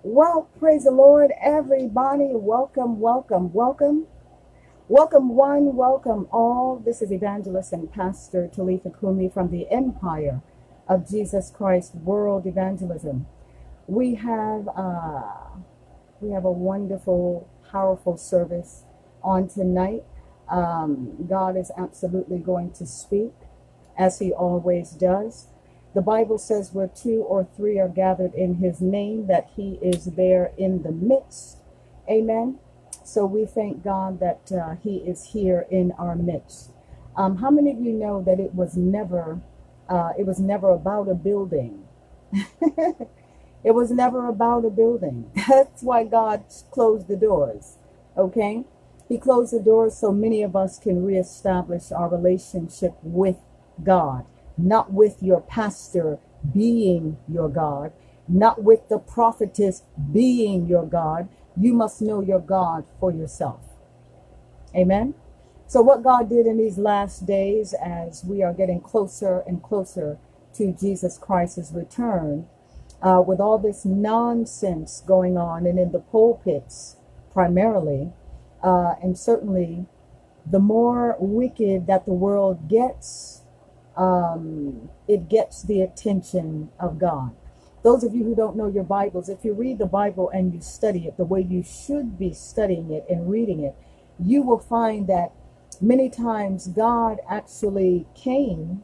Well, praise the Lord, everybody. Welcome, welcome, welcome. Welcome one, welcome all. This is Evangelist and Pastor Talitha Kumi from the Empire of Jesus Christ World Evangelism. We have a wonderful, powerful service on tonight. God is absolutely going to speak as he always does. The Bible says where two or three are gathered in his name, that he is there in the midst. Amen. So we thank God that he is here in our midst. How many of you know that it was never about a building? It was never about a building. That's why God closed the doors. Okay? He closed the doors so many of us can reestablish our relationship with God. Not with your pastor being your God, not with the prophetess being your God. You must know your God for yourself. Amen. So what God did in these last days, as we are getting closer and closer to Jesus Christ's return, with all this nonsense going on and in the pulpits primarily, and certainly the more wicked that the world gets, it gets the attention of God. Those of you who don't know your Bibles, if you read the Bible and you study it the way you should be studying it and reading it, you will find that many times God actually came.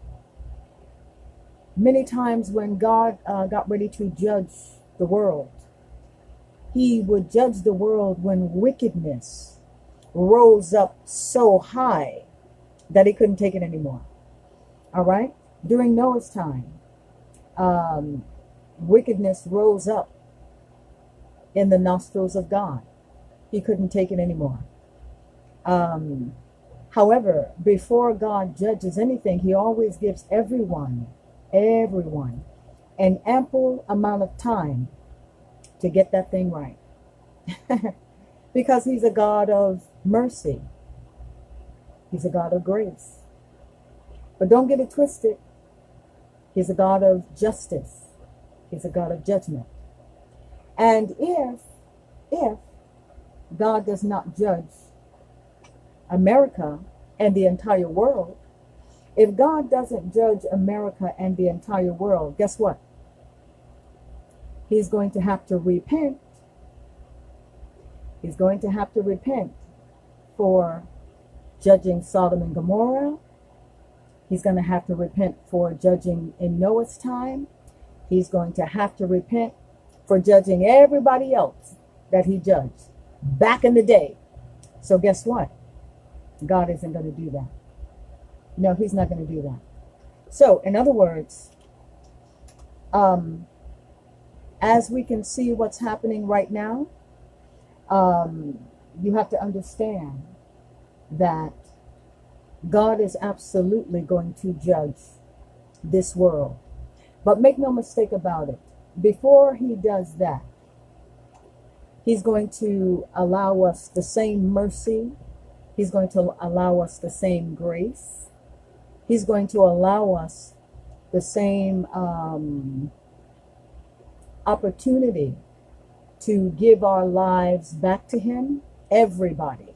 Many times when God got ready to judge the world, he would judge the world when wickedness rose up so high that he couldn't take it anymore. All right. During Noah's time, wickedness rose up in the nostrils of God. He couldn't take it anymore. However, before God judges anything, he always gives everyone an ample amount of time to get that thing right. Because he's a God of mercy. He's a God of grace. But don't get it twisted. He's a God of justice. He's a God of judgment. And if God does not judge America and the entire world, if God doesn't judge America and the entire world, guess what? He's going to have to repent. He's going to have to repent for judging Sodom and Gomorrah. He's going to have to repent for judging in Noah's time. He's going to have to repent for judging everybody else that he judged back in the day. So guess what? God isn't going to do that. No, he's not going to do that. So, in other words, as we can see what's happening right now, you have to understand that God is absolutely going to judge this world. But make no mistake about it. Before he does that, he's going to allow us the same mercy. He's going to allow us the same grace. He's going to allow us the same opportunity to give our lives back to him. Everybody.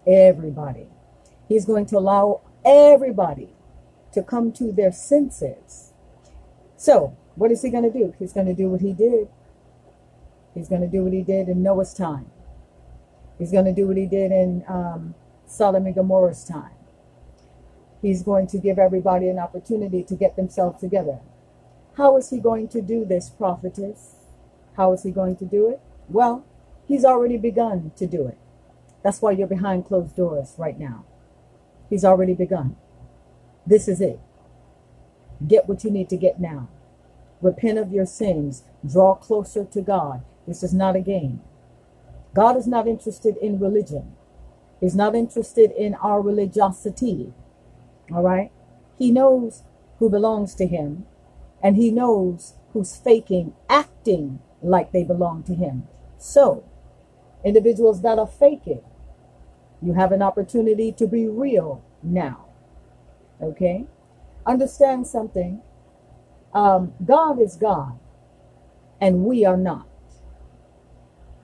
He's going to allow everybody to come to their senses. So, what is he going to do? He's going to do what he did. He's going to do what he did in Noah's time. He's going to do what he did in Sodom and Gomorrah's time. He's going to give everybody an opportunity to get themselves together. How is he going to do this, prophetess? How is he going to do it? Well, he's already begun to do it. That's why you're behind closed doors right now. He's already begun. This is it. Get what you need to get now. Repent of your sins. Draw closer to God. This is not a game. God is not interested in religion. He's not interested in our religiosity. All right? He knows who belongs to him, and he knows who's faking, acting like they belong to him. So, individuals that are faking, you have an opportunity to be real now. Okay? Understand something. God is God, and we are not.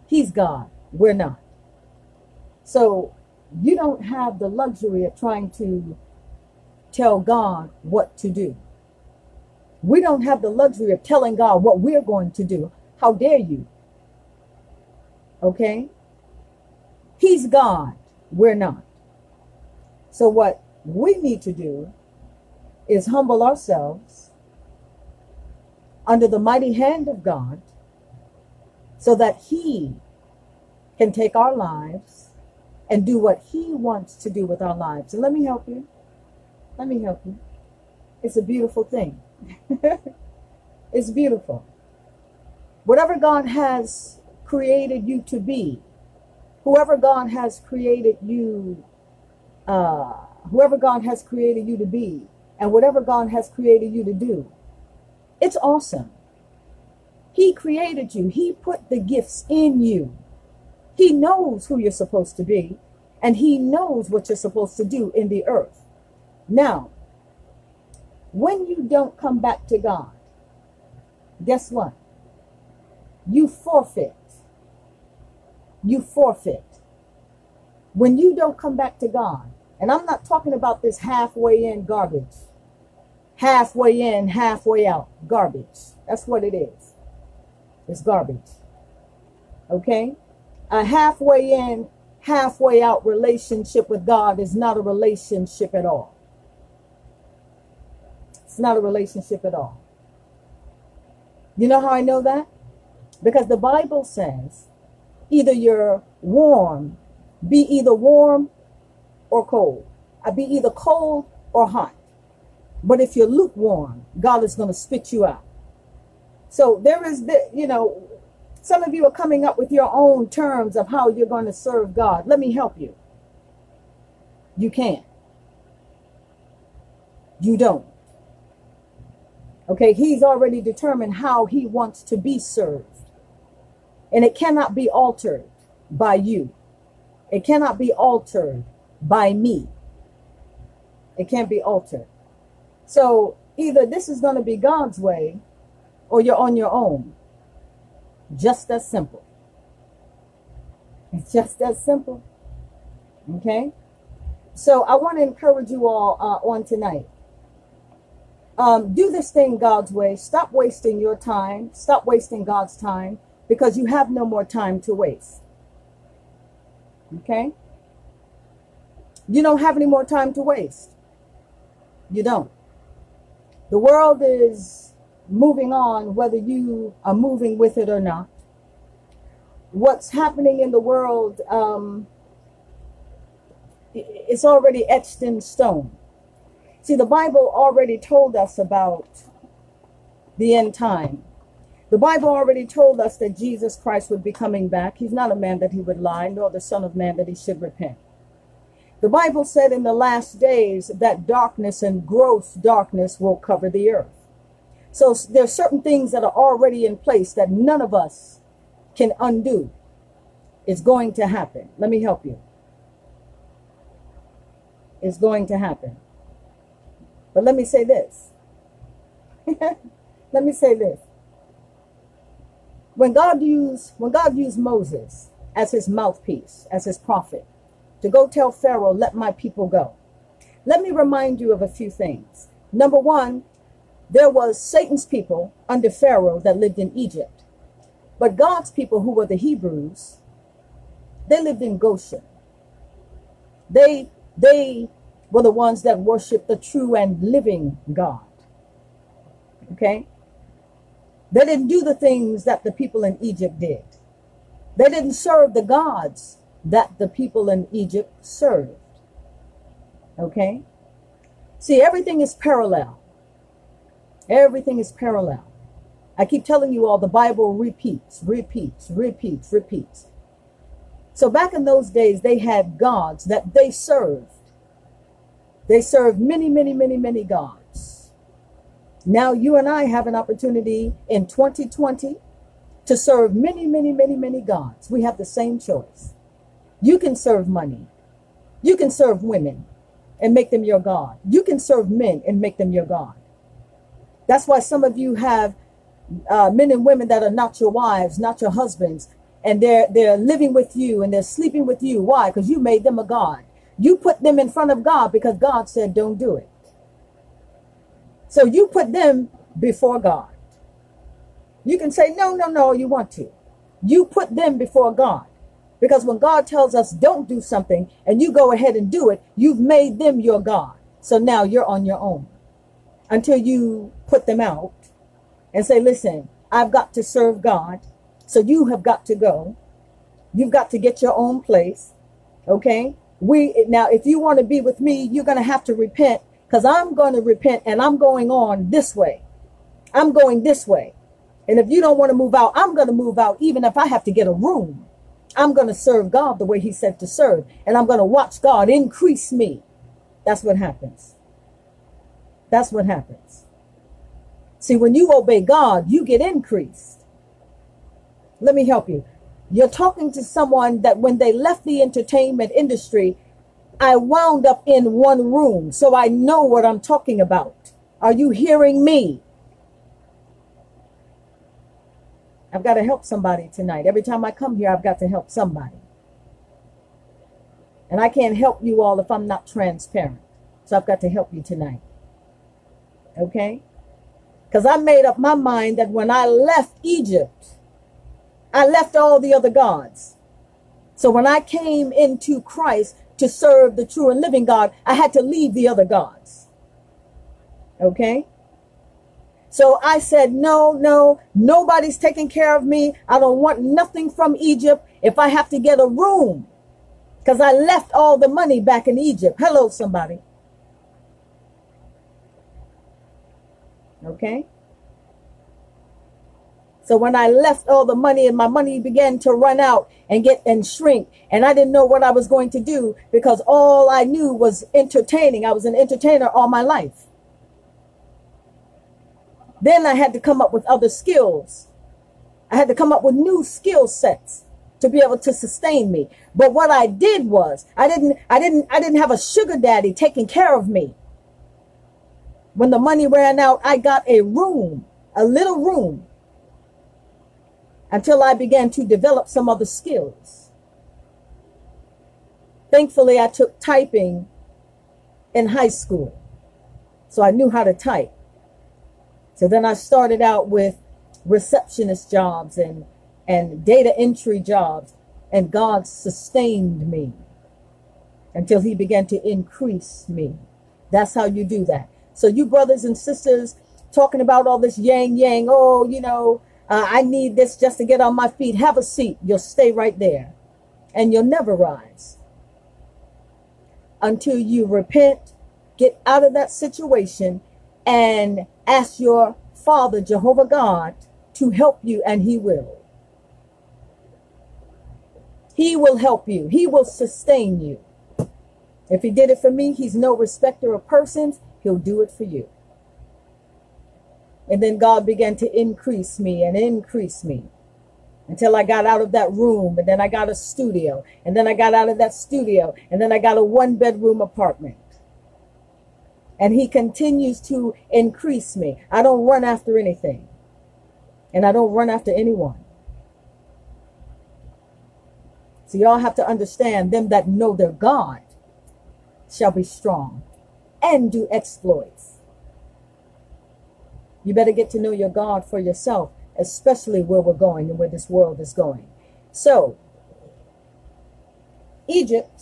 He's God. We're not. So you don't have the luxury of trying to tell God what to do. We don't have the luxury of telling God what we're going to do. How dare you? Okay? He's God. We're not. So what we need to do is humble ourselves under the mighty hand of God so that he can take our lives and do what he wants to do with our lives. And let me help you. Let me help you. It's a beautiful thing. It's beautiful. Whatever God has created you to be, whoever God has created you, whoever God has created you to be, and whatever God has created you to do, it's awesome. He created you. He put the gifts in you. He knows who you're supposed to be, and he knows what you're supposed to do in the earth. Now, when you don't come back to God, guess what? You forfeit. You forfeit. When you don't come back to God, and I'm not talking about this halfway in garbage. Halfway in, halfway out garbage. That's what it is. It's garbage. Okay? A halfway in, halfway out relationship with God is not a relationship at all. It's not a relationship at all. You know how I know that? Because the Bible says either you're warm, be either warm or cold. Be either cold or hot. But if you're lukewarm, God is going to spit you out. So there is, some of you are coming up with your own terms of how you're going to serve God. Let me help you. You can't. You don't. Okay, he's already determined how he wants to be served. And it cannot be altered by you. It cannot be altered by me. It can't be altered. So either this is going to be God's way or you're on your own. Just that simple. It's just that simple. Okay? So I want to encourage you all on tonight. Do this thing God's way. Stop wasting your time. Stop wasting God's time because you have no more time to waste. Okay? You don't have any more time to waste. You don't. The world is moving on whether you are moving with it or not. What's happening in the world, it's already etched in stone. See, the Bible already told us about the end time. The Bible already told us that Jesus Christ would be coming back. He's not a man that he would lie, nor the son of man that he should repent. The Bible said in the last days that darkness and gross darkness will cover the earth. So there's certain things that are already in place that none of us can undo. It's going to happen. Let me help you. It's going to happen. But let me say this. Let me say this. When God used Moses as his mouthpiece, as his prophet, to go tell Pharaoh, let my people go. Let me remind you of a few things. Number one, there was Satan's people under Pharaoh that lived in Egypt. But God's people, who were the Hebrews, they lived in Goshen. They were the ones that worshiped the true and living God. Okay? They didn't do the things that the people in Egypt did. They didn't serve the gods that the people in Egypt served. Okay? See, everything is parallel. Everything is parallel. I keep telling you all, the Bible repeats. So back in those days, they had gods that they served. They served many gods. Now you and I have an opportunity in 2020 to serve many gods. We have the same choice. You can serve money. You can serve women and make them your God. You can serve men and make them your God. That's why some of you have men and women that are not your wives, not your husbands, and they're living with you and they're sleeping with you. Why? Because you made them a god. You put them in front of God because God said don't do it. So you put them before God. You can say no, you want to. You put them before God. Because when God tells us don't do something and you go ahead and do it, you've made them your God. So now you're on your own until you put them out and say, listen, I've got to serve God. So you have got to go. You've got to get your own place. Okay. Now, if you want to be with me, you're going to have to repent, because I'm going to repent and I'm going on this way. I'm going this way. And if you don't want to move out, I'm going to move out, even if I have to get a room. I'm going to serve God the way he said to serve. And I'm going to watch God increase me. That's what happens. That's what happens. See, when you obey God, you get increased. Let me help you. You're talking to someone that when they left the entertainment industry, I wound up in one room. So I know what I'm talking about. Are you hearing me? I've got to help somebody tonight. Every time I come here, I've got to help somebody. And I can't help you all if I'm not transparent. So I've got to help you tonight. Okay? Because I made up my mind that when I left Egypt, I left all the other gods. So when I came into Christ to serve the true and living God, I had to leave the other gods. Okay? So I said, no, nobody's taking care of me. I don't want nothing from Egypt if I have to get a room, because I left all the money back in Egypt. Hello, somebody. Okay. So when I left all the money and my money began to run out and shrink, and I didn't know what I was going to do, because all I knew was entertaining. I was an entertainer all my life. Then I had to come up with other skills. I had to come up with new skill sets to be able to sustain me. But what I did was I didn't have a sugar daddy taking care of me. When the money ran out, I got a room, a little room, until I began to develop some other skills. Thankfully, I took typing in high school, so I knew how to type. So then I started out with receptionist jobs and data entry jobs, and God sustained me until he began to increase me. That's how you do that. So you brothers and sisters talking about all this yang, oh, I need this just to get on my feet. Have a seat. You'll stay right there and you'll never rise until you repent, get out of that situation, and ask your Father, Jehovah God, to help you, and he will. He will help you. He will sustain you. If he did it for me, he's no respecter of persons. He'll do it for you. And then God began to increase me and increase me until I got out of that room, and then I got a studio, and then I got out of that studio, and then I got a 1-bedroom apartment. And he continues to increase me. I don't run after anything. And I don't run after anyone. So y'all have to understand, them that know their God shall be strong and do exploits. You better get to know your God for yourself, especially where we're going and where this world is going. So, Egypt.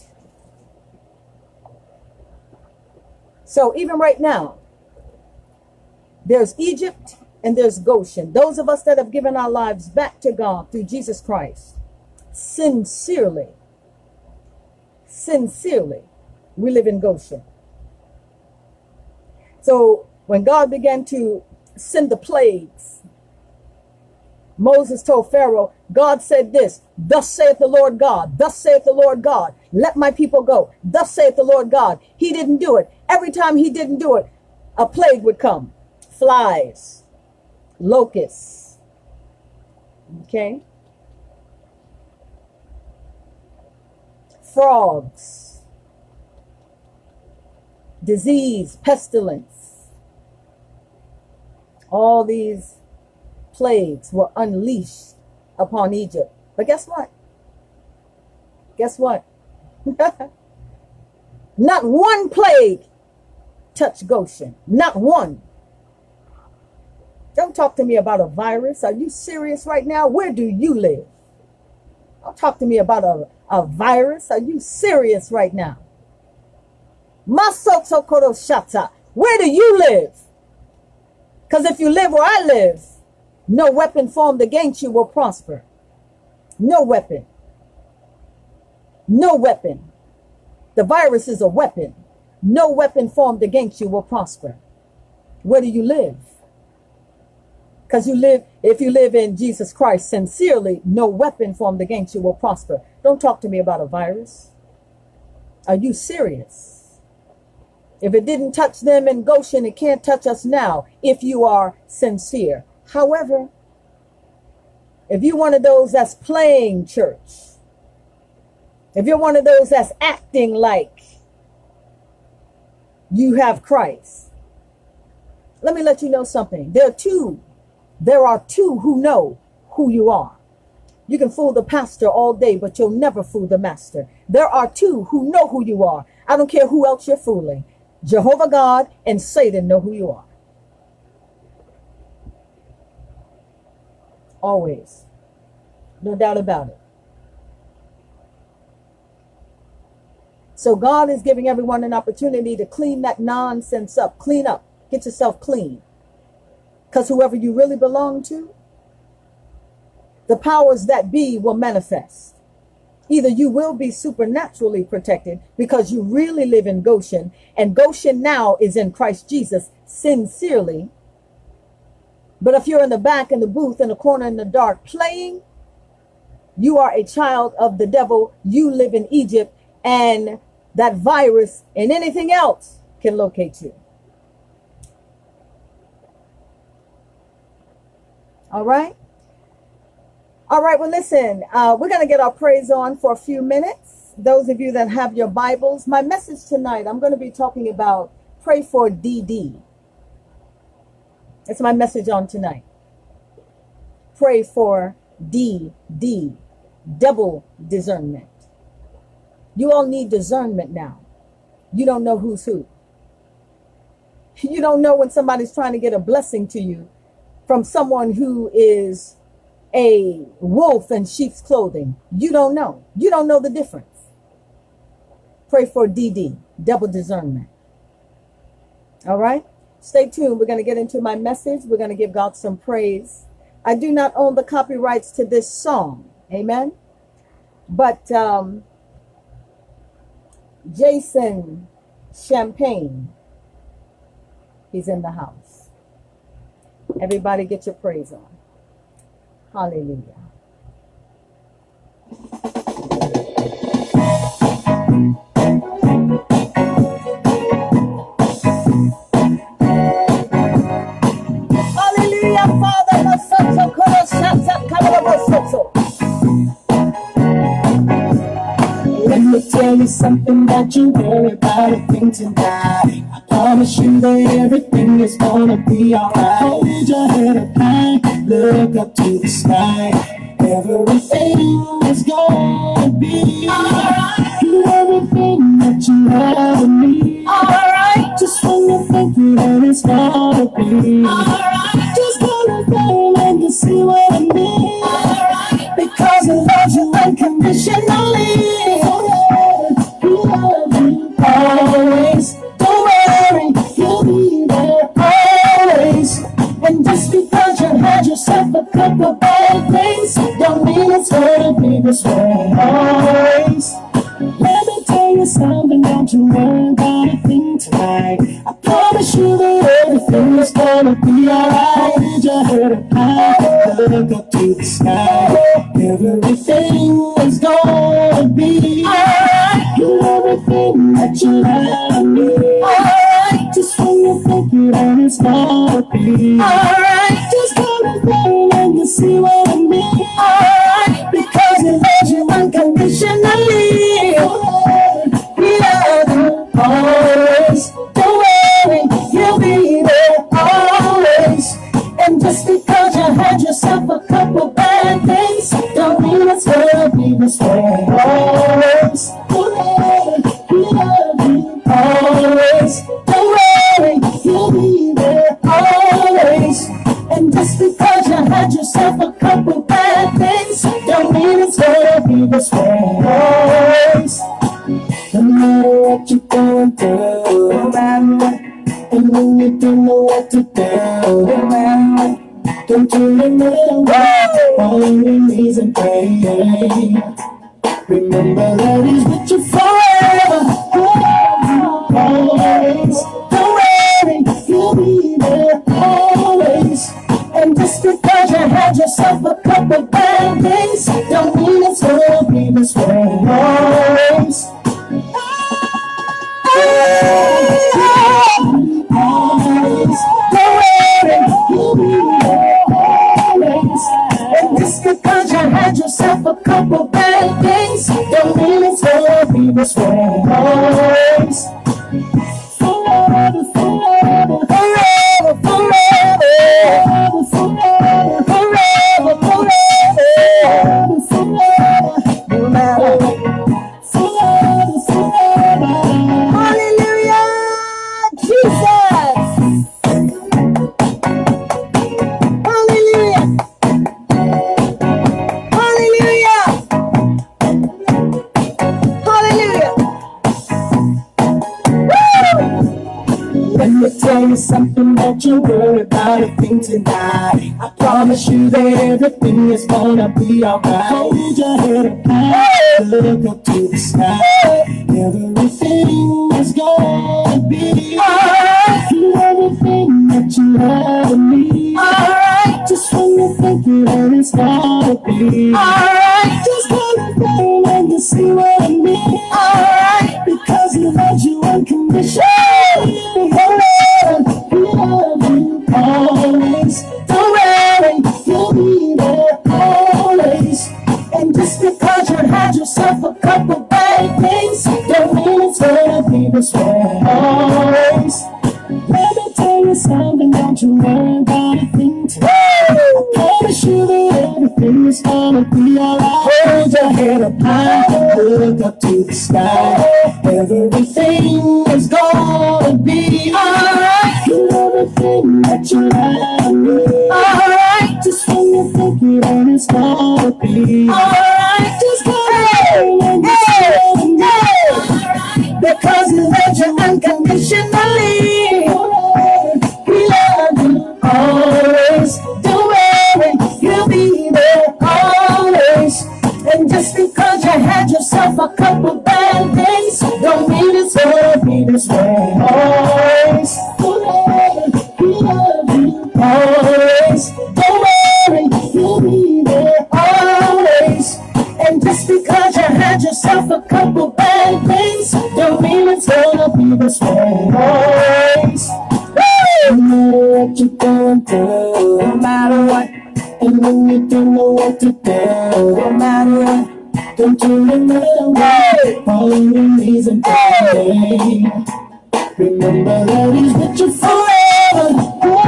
So even right now, there's Egypt and there's Goshen. Those of us that have given our lives back to God through Jesus Christ, sincerely, we live in Goshen. So when God began to send the plagues, Moses told Pharaoh, God said this, thus saith the Lord God, thus saith the Lord God, let my people go, thus saith the Lord God. He didn't do it. Every time he didn't do it, a plague would come. Flies, locusts, okay? Frogs, disease, pestilence. All these plagues were unleashed upon Egypt. But guess what? Guess what? Not one plague touched Goshen. Not one. Don't talk to me about a virus. Are you serious right now? Where do you live? Don't talk to me about a virus. Are you serious right now? Masoto Shata. Where do you live? Because if you live where I live, no weapon formed against you will prosper. No weapon. No weapon. The virus is a weapon. No weapon formed against you will prosper. Where do you live? Because if you live in Jesus Christ sincerely, no weapon formed against you will prosper. Don't talk to me about a virus. Are you serious? If it didn't touch them in Goshen, it can't touch us now if you are sincere. However, if you're one of those that's playing church, if you're one of those that's acting like you have Christ, let me let you know something. There are two who know who you are. You can fool the pastor all day, but you'll never fool the master. There are two who know who you are. I don't care who else you're fooling. Jehovah God and Satan know who you are. Always. No doubt about it. So God is giving everyone an opportunity to clean that nonsense up. Clean up. Get yourself clean. Because whoever you really belong to, the powers that be will manifest. Either you will be supernaturally protected because you really live in Goshen, and Goshen now is in Christ Jesus sincerely. But if you're in the back, in the booth, in the corner, in the dark, playing, you are a child of the devil. You live in Egypt, and that virus and anything else can locate you. All right. All right. Well, listen, we're going to get our praise on for a few minutes. Those of you that have your Bibles, my message tonight, I'm going to be talking about pray for DD. It's my message on tonight. Pray for DD, double discernment. You all need discernment now. You don't know who's who. You don't know when somebody's trying to get a blessing to you from someone who is a wolf in sheep's clothing. You don't know. You don't know the difference. Pray for DD, double discernment. All right? Stay tuned. We're going to get into my message. We're going to give God some praise. I do not own the copyrights to this song. Amen? But Jason Champagne, he's in the house. Everybody get your praise on. Hallelujah. Hallelujah, Father. Let me tell you something that you worry about a thing tonight. I promise you that everything is gonna be alright. Hold your head up high, look up to the sky. Everything is gonna be alright. Do everything that you ever need. Alright. Just when you think that it's gonna be alright. Just gonna go and you see what I mean. Alright. Because he loves you unconditionally. He loves you always. Don't worry, he'll be there always. And just because you had yourself a couple bad things, don't mean it's gonna be this way always. Let me tell you something, don't you worry about a thing tonight. I promise you that everything is gonna be alright. Hold your head up high, look up to the sky. Everything is gonna be alright. Do everything that you ever need. Alright. Just when you think that it's gonna be alright. Just gonna go and you see what I mean. Alright. Because he loves you unconditionally. He loves you always. Don't worry, he'll be there always. And just because you had yourself a couple bad things, don't mean it's this way. Always, forever, we love you. Always, don't worry, you'll be there. Always. And just because you had yourself a couple bad things, don't mean it's gonna be this way. Always. No matter what you're going through, no matter what, and when you don't know what to do, no matter what, don't you remember all your knees and pray. Remember that He's with you forever, always. Don't worry, He'll be there always. And just because you had yourself a couple bad days, don't mean it's gonna be this way always. Always, don't worry, you'll be there always. And just because you had yourself a couple bad days, don't mean it's gonna be this way always. Forever, forever, forever, forever, forever, forever, forever, forever, no matter what. Forever, forever. Hallelujah, Jesus. Hallelujah. Hallelujah. Hallelujah. Woo! Let me tell you something that you worry about a thing tonight. I promise you that everything is gonna be alright. Hold your head up high, look up to the sky. Everything is gonna be alright. Do everything that you ever need. Alright. Just when you think it's gonna be alright. Just call it down and you see what I mean. Alright. Because He loves you unconditionally. He loves you always. Don't worry, you'll be there always. And just because you had yourself a couple bad things, don't mean it's gonna be this way always. Let me tell you something, don't you worry about a thing today. I promise you that everything is gonna be alright. Hold your head up high, look up to the sky. Everything is gonna be alright. Do everything that you like. Alright. Just when you think it's gonna be alright. Just go and because He loves you unconditionally. He loves you always. Don't worry, He'll be there always. And just because you had yourself a couple bad days, don't mean it's gonna be this way always. Forever, He loves you always. Don't worry, He'll be there always. And just because you had yourself a couple bad things, don't mean it's gonna be this way always. No matter what you're going through, no matter what, and when you don't know what to do, no matter what, don't you remember all your knees and pray. Remember that He's with you forever,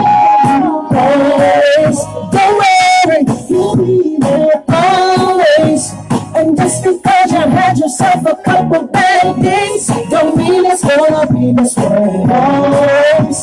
always. Don't worry, He'll be there always. And just because you had yourself a couple bad things, don't mean it's gonna be this way always.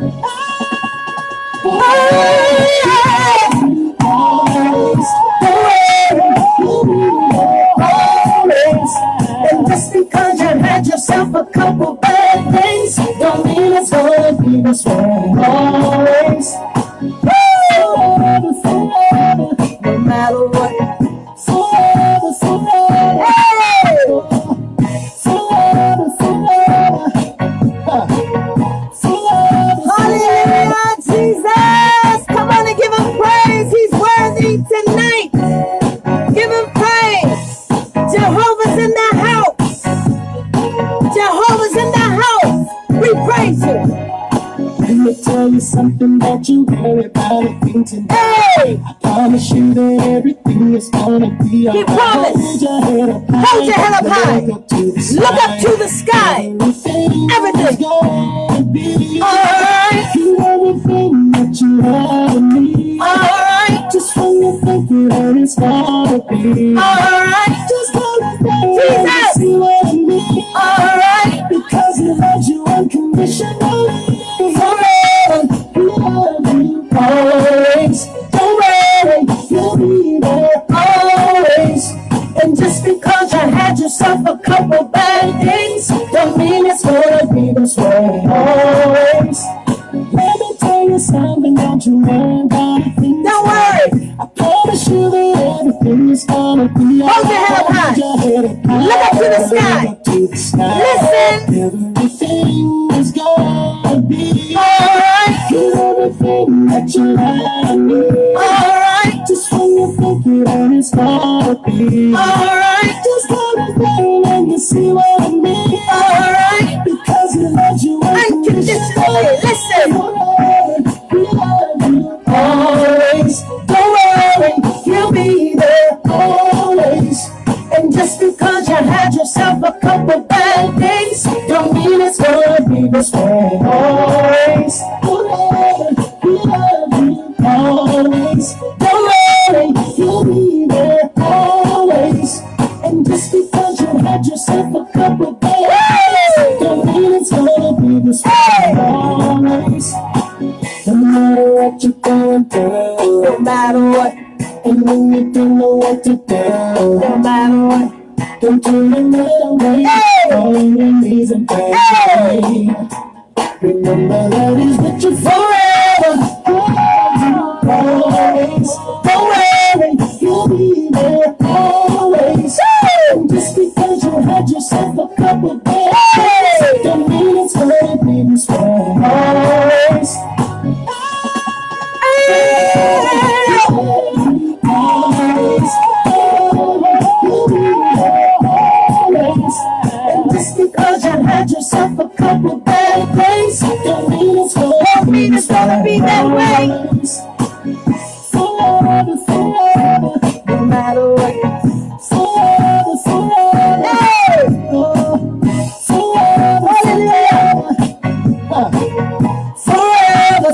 Always, don't worry, you'll be there always. And just because you had yourself a couple bad things, don't mean it's gonna be this way always. Forever, forever, no matter what. Forever, forever, forever, forever, forever. Hallelujah, Jesus! Come on and give Him praise. He's worthy tonight. Give Him praise. Jehovah's in the house. Jehovah's in the house. We praise You. Let me tell you something that you worry about a thing tonight. Hey! I promise you that everything is gonna be alright. He promised. Hold your head up high. Hold your head up high. Look up to the sky. Everything's gonna be alright. Do everything that you ever need. Alright. Just when you think it's gonna be alright. Jesus! See what I mean? Alright, because he loves you unconditionally. Forever, he loves you always. Don't worry, he'll be there always. And just because you had yourself a couple bad things, don't mean it's gonna be this way always. Let me tell you something, don't you worry about a thing. Don't worry. I promise you that everything is gonna be alright. Hold your head up high. Look up to the sky. Listen. Everything is gonna be alright. Get everything that you like and need. Alright. Just when you think it all is gonna be alright. Just come and play and you see what I mean. Alright. Because he loves you unconditionally. Listen. He loves you always. Don't worry, he'll be there always. And just because you had yourself a couple bad things, don't mean it's gonna be this way always. He loves you always. Don't worry, he'll be there always. And just because you had yourself a couple bad things, don't mean it's gonna be this way always. No matter what you're going through, no matter what, and when you don't know what to do, no matter what, don't turn away. All your knees and pray. Remember that he's with you forever, always. Don't worry, he'll be there always. And just because you had yourself a couple days, don't mean it's gonna be this way always. And just because you had yourself a couple bad days, don't mean it's gonna be that way. Forever, forever, no matter what. Forever, forever, forever, forever,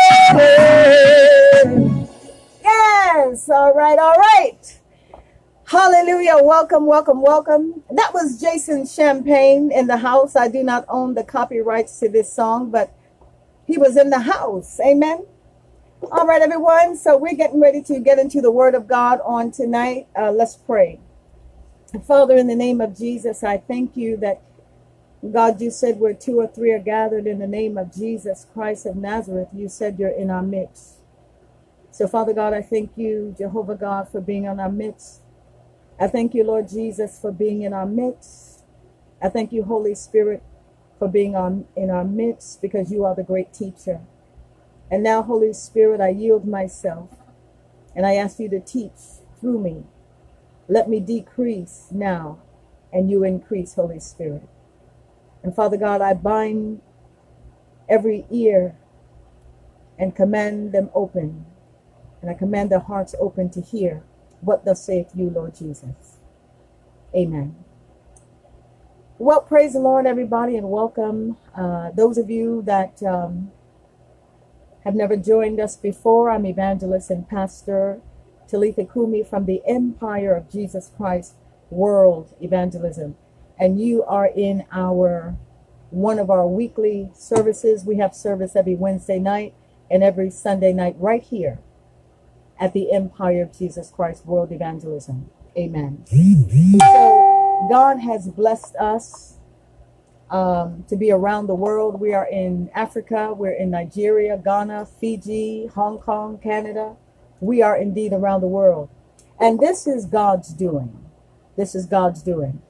forever. Yes. All right. All right. Hallelujah. Welcome, welcome, welcome. That was Jason Champagne in the house. I do not own the copyrights to this song, but he was in the house. Amen. All right, everyone. So we're getting ready to get into the word of God on tonight. Let's pray. Father, in the name of Jesus, I thank you that, God, you said where two or three are gathered in the name of Jesus Christ of Nazareth, you said you're in our midst. So, Father God, I thank you, Jehovah God, for being in our midst. I thank you, Lord Jesus, for being in our midst. I thank you, Holy Spirit, for being in our midst, because you are the great teacher. And now, Holy Spirit, I yield myself, and I ask you to teach through me. Let me decrease now, and you increase, Holy Spirit. And Father God, I bind every ear and command them open, and I command their hearts open to hear what thus saith you, Lord Jesus. Amen. Well, praise the Lord, everybody, and welcome. Those of you that have never joined us before, I'm evangelist and pastor Talitha Kumi from the Empire of Jesus Christ World Evangelism. And you are in one of our weekly services. We have service every Wednesday night and every Sunday night right here at the Empire of Jesus Christ World Evangelism. Amen. So God has blessed us to be around the world. We are in Africa, we're in Nigeria, Ghana, Fiji, Hong Kong, Canada. We are indeed around the world. And this is God's doing. This is God's doing.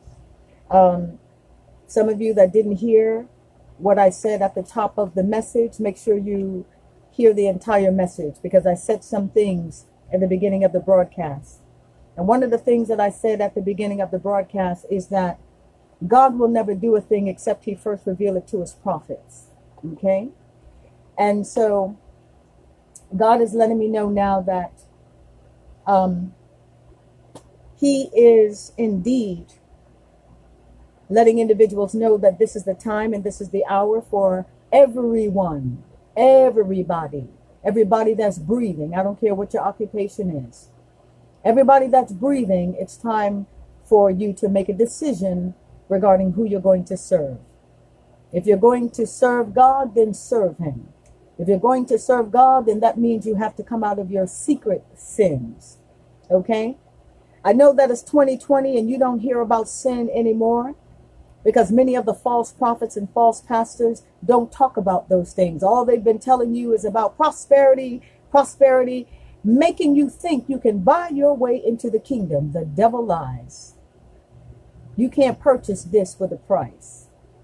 Some of you that didn't hear what I said at the top of the message, make sure you hear the entire message, because I said some things at the beginning of the broadcast. And one of the things that I said at the beginning of the broadcast is that God will never do a thing except he first reveal it to his prophets. Okay? And so God is letting me know now that he is indeed letting individuals know that this is the time and this is the hour for everyone, everybody that's breathing. I don't care what your occupation is. Everybody that's breathing, it's time for you to make a decision regarding who you're going to serve. If you're going to serve God, then serve him. If you're going to serve God, then that means you have to come out of your secret sins. Okay? I know that it's 2020 and you don't hear about sin anymore because many of the false prophets and false pastors don't talk about those things. All they've been telling you is about prosperity, making you think you can buy your way into the kingdom. The devil lies. You can't purchase this with a price.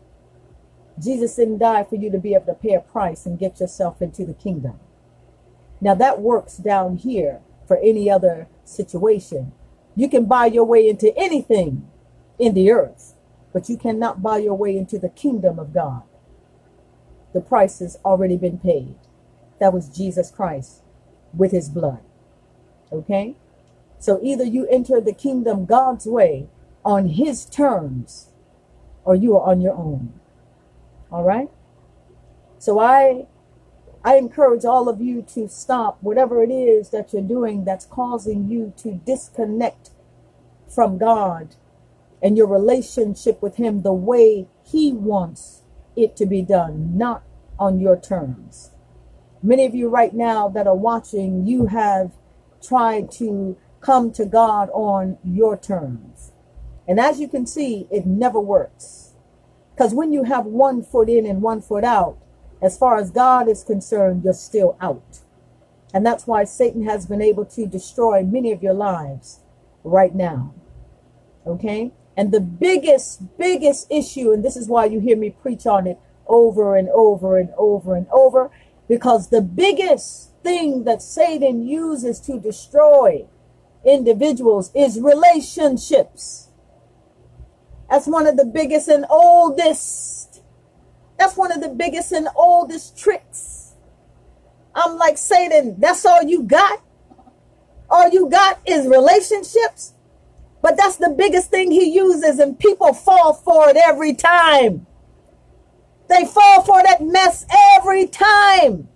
Jesus didn't die for you to be able to pay a price and get yourself into the kingdom. Now that works down here for any other situation. You can buy your way into anything in the earth, but you cannot buy your way into the kingdom of God. The price has already been paid. That was Jesus Christ with his blood. Okay? So either you enter the kingdom God's way on his terms, or you are on your own. All right? So I encourage all of you to stop whatever it is that you're doing that's causing you to disconnect from God and your relationship with him the way he wants it to be done, not on your terms. Many of you right now that are watching, you have tried to come to God on your terms. And as you can see, it never works. Because when you have 1 foot in and 1 foot out, as far as God is concerned, you're still out. And that's why Satan has been able to destroy many of your lives right now. Okay? And the biggest issue, and this is why you hear me preach on it over and over and over and over, because the biggest thing that Satan uses to destroy individuals is relationships. That's one of the biggest and oldest. That's one of the biggest and oldest tricks. I'm like, Satan, that's all you got? All you got is relationships? But that's the biggest thing he uses, and people fall for it every time. They fall for that mess every time.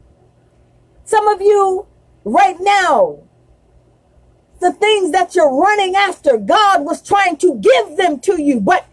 Some of you right now, the things that you're running after, God was trying to give them to you, but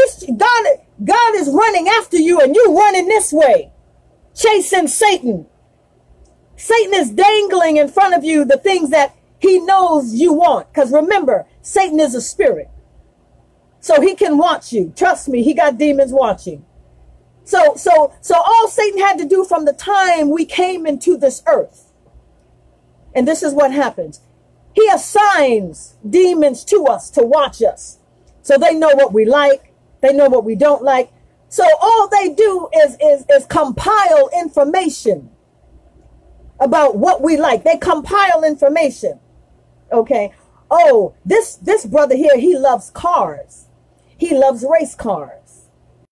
God is running after you and you're running this way, chasing Satan. Satan is dangling in front of you the things that he knows you want. Because remember, Satan is a spirit. So he can watch you. Trust me, he got demons watching. So all Satan had to do from the time we came into this earth, and this is what happens. He assigns demons to us to watch us. So they know what we like. They know what we don't like. So all they do is compile information about what we like. They compile information. Okay. Oh, this brother here, he loves cars. He loves race cars.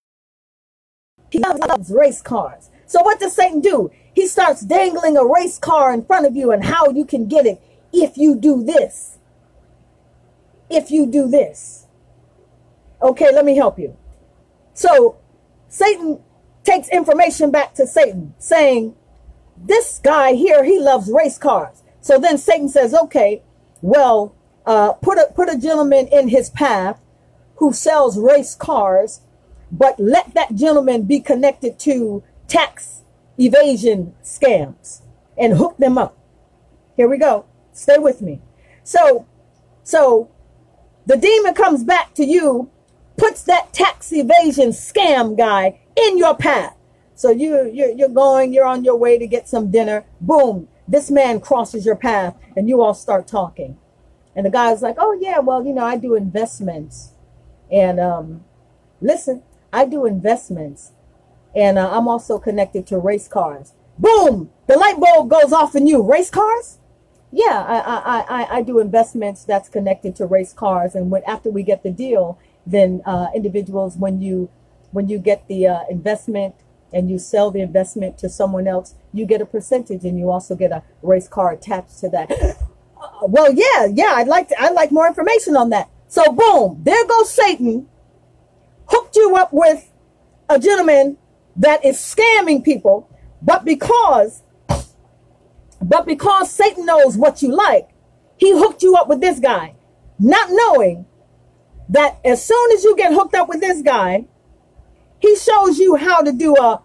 He loves race cars. So what does Satan do? He starts dangling a race car in front of you and how you can get it. If you do this, if you do this. Okay, let me help you. So Satan takes information back to Satan saying, this guy here, he loves race cars. So then Satan says, okay, well, put a gentleman in his path who sells race cars, but let that gentleman be connected to tax evasion scams and hook them up. Here we go. Stay with me. So the demon comes back to you, puts that tax evasion scam guy in your path. So you're on your way to get some dinner. Boom, this man crosses your path and you all start talking. And the guy's like, oh yeah, well, I do investments. And listen, I do investments. And I'm also connected to race cars. Boom, the light bulb goes off in you. Race cars? Yeah, I do investments that's connected to race cars. And after we get the deal, then individuals, when you get the investment and you sell the investment to someone else, you get a percentage and you also get a race car attached to that. Well, yeah, I'd like more information on that. So boom, there goes Satan, hooked you up with a gentleman that is scamming people, but because Satan knows what you like, he hooked you up with this guy, not knowing that as soon as you get hooked up with this guy, he shows you how to do a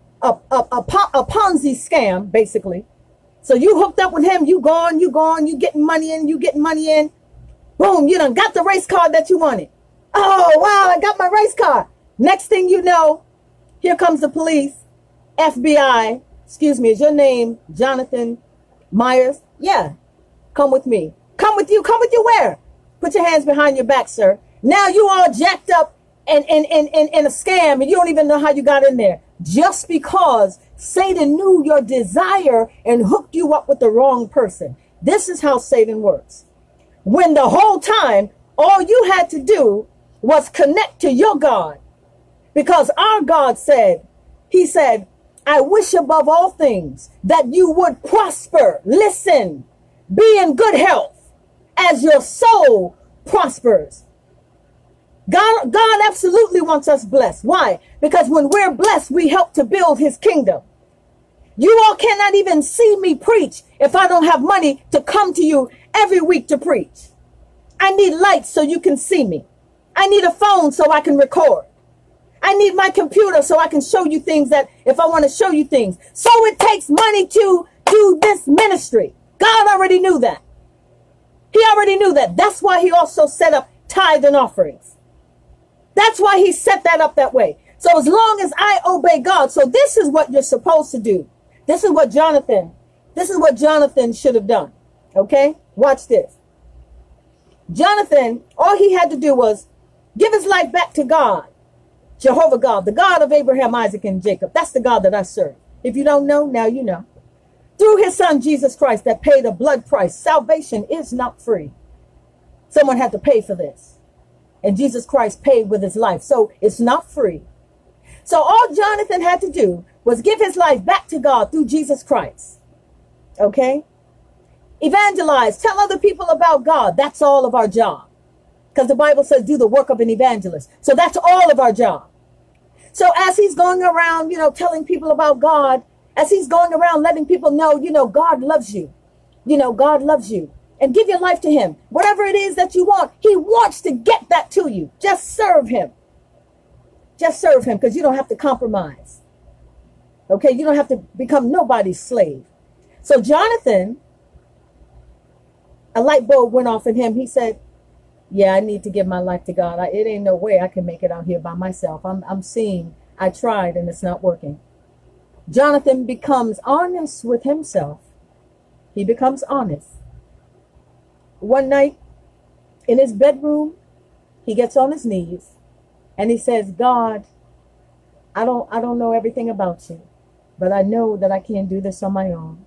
Ponzi scam, basically. So you hooked up with him, you getting money in, boom, you done got the race car that you wanted. Oh, wow, I got my race car. Next thing you know, here comes the police, FBI. Excuse me, is your name Jonathan Myers? Yeah, come with me. Come with you where? Put your hands behind your back, sir. Now you all jacked up in a scam and you don't even know how you got in there. Just because Satan knew your desire and hooked you up with the wrong person. This is how Satan works. When the whole time, all you had to do was connect to your God. Because our God said, he said, I wish above all things that you would prosper. Listen, be in good health as your soul prospers. God absolutely wants us blessed. Why? Because when we're blessed, we help to build his kingdom. You all cannot even see me preach if I don't have money to come to you every week to preach. I need lights so you can see me. I need a phone so I can record. I need my computer so I can show you things that if I want to show you things. So it takes money to do this ministry. God already knew that. He already knew that. That's why he also set up tithe and offerings. That's why he set that up that way. So as long as I obey God, so this is what you're supposed to do. This is what Jonathan should have done. Okay? Watch this. Jonathan, all he had to do was give his life back to God. Jehovah God, the God of Abraham, Isaac, and Jacob. That's the God that I serve. If you don't know, now you know. Through his son, Jesus Christ, that paid a blood price. Salvation is not free. Someone had to pay for this. And Jesus Christ paid with his life. So it's not free. So all Jonathan had to do was give his life back to God through Jesus Christ. Okay? Evangelize. Tell other people about God. That's all of our job. Because the Bible says do the work of an evangelist. So that's all of our job. So as he's going around, telling people about God, as he's going around letting people know, God loves you. God loves you. And give your life to him. Whatever it is that you want, he wants to get that to you. Just serve him. Just serve him because you don't have to compromise. Okay, you don't have to become nobody's slave. So Jonathan, a light bulb went off in him. He said, yeah, I need to give my life to God. It ain't no way I can make it out here by myself. I'm seeing, I tried and it's not working. Jonathan becomes honest with himself. He becomes honest. One night in his bedroom, he gets on his knees and he says, God, I don't know everything about you, but I know that I can't do this on my own.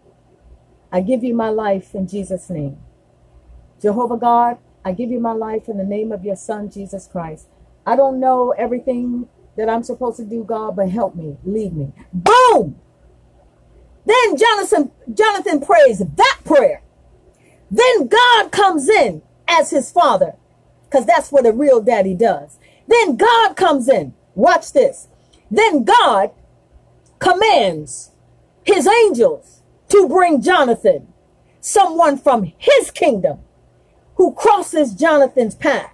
I give you my life in Jesus' name. Jehovah God, I give you my life in the name of your son, Jesus Christ. I don't know everything that I'm supposed to do, God, but help me, lead me. Boom! Then Jonathan prays that prayer. Then God comes in as his father, because that's what a real daddy does. Then God comes in. Watch this. Then God commands his angels to bring Jonathan, someone from his kingdom, who crosses Jonathan's path.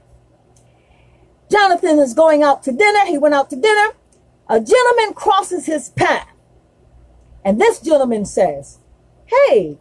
Jonathan is going out to dinner. He went out to dinner. A gentleman crosses his path. And this gentleman says, hey,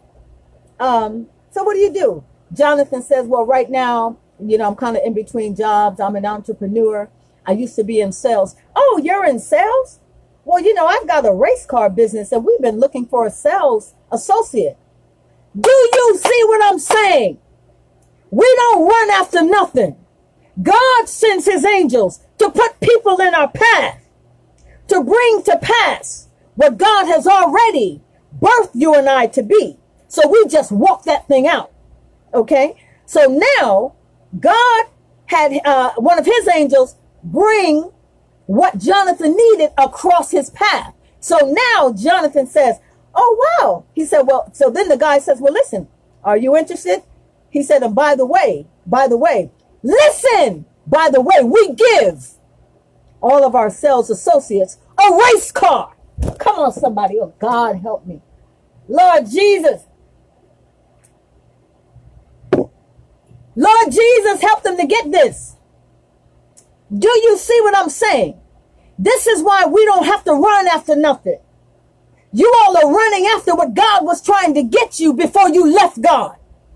so what do you do? Jonathan says, well, right now, I'm kind of in between jobs. I'm an entrepreneur. I used to be in sales. Oh, you're in sales? Well, I've got a race car business and we've been looking for a sales associate. Do you see what I'm saying? We don't run after nothing. God sends his angels to put people in our path, to bring to pass what God has already birthed you and I to be. So we just walk that thing out. Okay? So now God had one of his angels bring what Jonathan needed across his path. So now Jonathan says, oh, wow. He said, well, so then the guy says, well, listen, are you interested? He said, and by the way, listen, by the way, we give all of our sales associates a race car. Come on, somebody. Oh, God, help me. Lord Jesus. Lord Jesus, help them to get this. Do you see what I'm saying? This is why we don't have to run after nothing. You all are running after what God was trying to get you before you left God.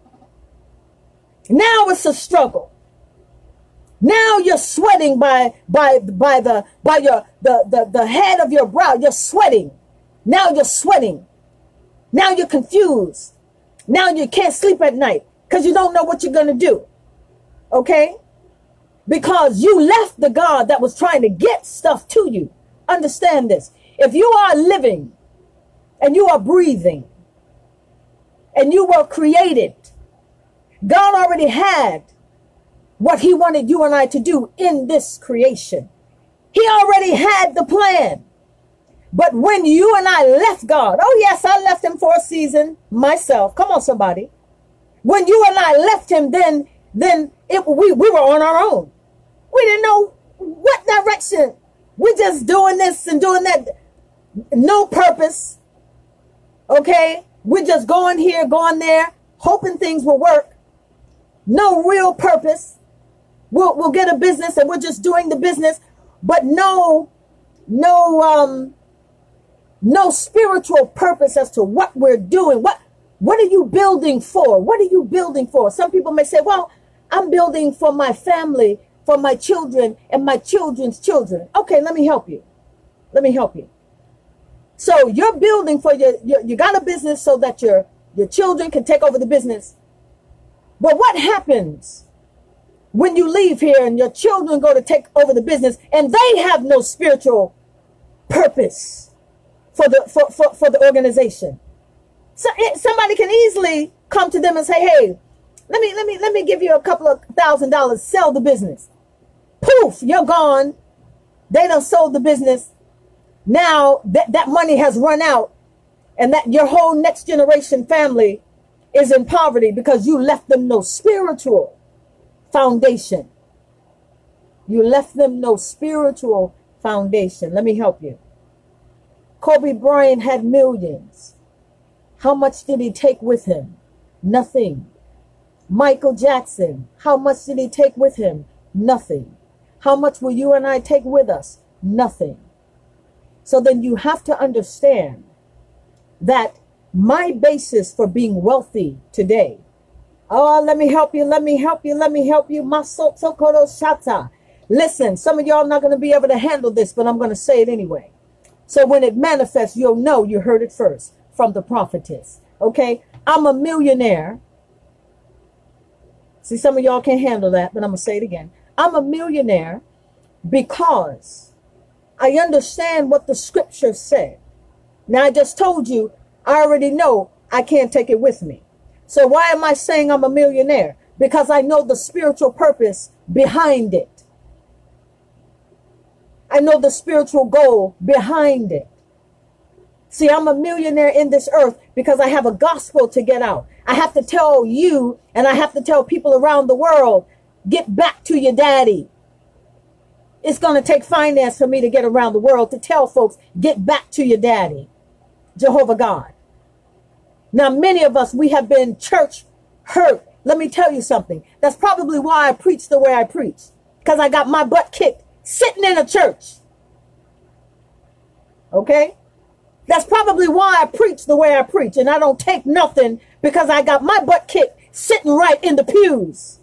Now it's a struggle. Now you're sweating by the head of your brow. You're sweating. Now you're sweating. Now you're confused. Now you can't sleep at night because you don't know what you're going to do. Okay? Because you left the God that was trying to get stuff to you. Understand this. If you are living and you are breathing and you were created, God already had what he wanted you and I to do in this creation. He already had the plan. But when you and I left God, oh yes, I left him for a season myself. Come on, somebody. When you and I left him, then we were on our own. We didn't know what direction. We're just doing this and doing that. No purpose. Okay? We're just going here, going there, hoping things will work. No real purpose. We'll get a business and we're just doing the business, but no spiritual purpose as to what we're doing. What are you building for? What are you building for? Some people may say, well, I'm building for my family, for my children and my children's children. Okay, let me help you. Let me help you. So you're building for you got a business so that your children can take over the business. But what happens when you leave here and your children go to take over the business and they have no spiritual purpose for the organization? So somebody can easily come to them and say, hey, let me give you a couple of $1,000, sell the business. Poof, you're gone. They done sold the business. Now that money has run out and that your whole next generation family is in poverty because you left them no spiritual foundation. You left them no spiritual foundation. Let me help you. Kobe Bryant had millions. How much did he take with him? Nothing. Michael Jackson, how much did he take with him? Nothing. How much will you and I take with us? Nothing. So then you have to understand that my basis for being wealthy today. Oh, let me help you. Let me help you. Let me help you. Masokodo shata. Listen, some of y'all are not going to be able to handle this, but I'm going to say it anyway. So when it manifests, you'll know you heard it first from the prophetess. Okay? I'm a millionaire. See, some of y'all can't handle that, but I'm going to say it again. I'm a millionaire because I understand what the scripture said. Now, I just told you, I already know I can't take it with me. So why am I saying I'm a millionaire? Because I know the spiritual purpose behind it. I know the spiritual goal behind it. See, I'm a millionaire in this earth because I have a gospel to get out. I have to tell you and I have to tell people around the world, get back to your daddy. It's going to take finance for me to get around the world to tell folks, get back to your daddy, Jehovah God. Now, many of us, we have been church hurt. Let me tell you something. That's probably why I preach the way I preach. Because I got my butt kicked sitting in a church. Okay? That's probably why I preach the way I preach. And I don't take nothing because I got my butt kicked sitting right in the pews.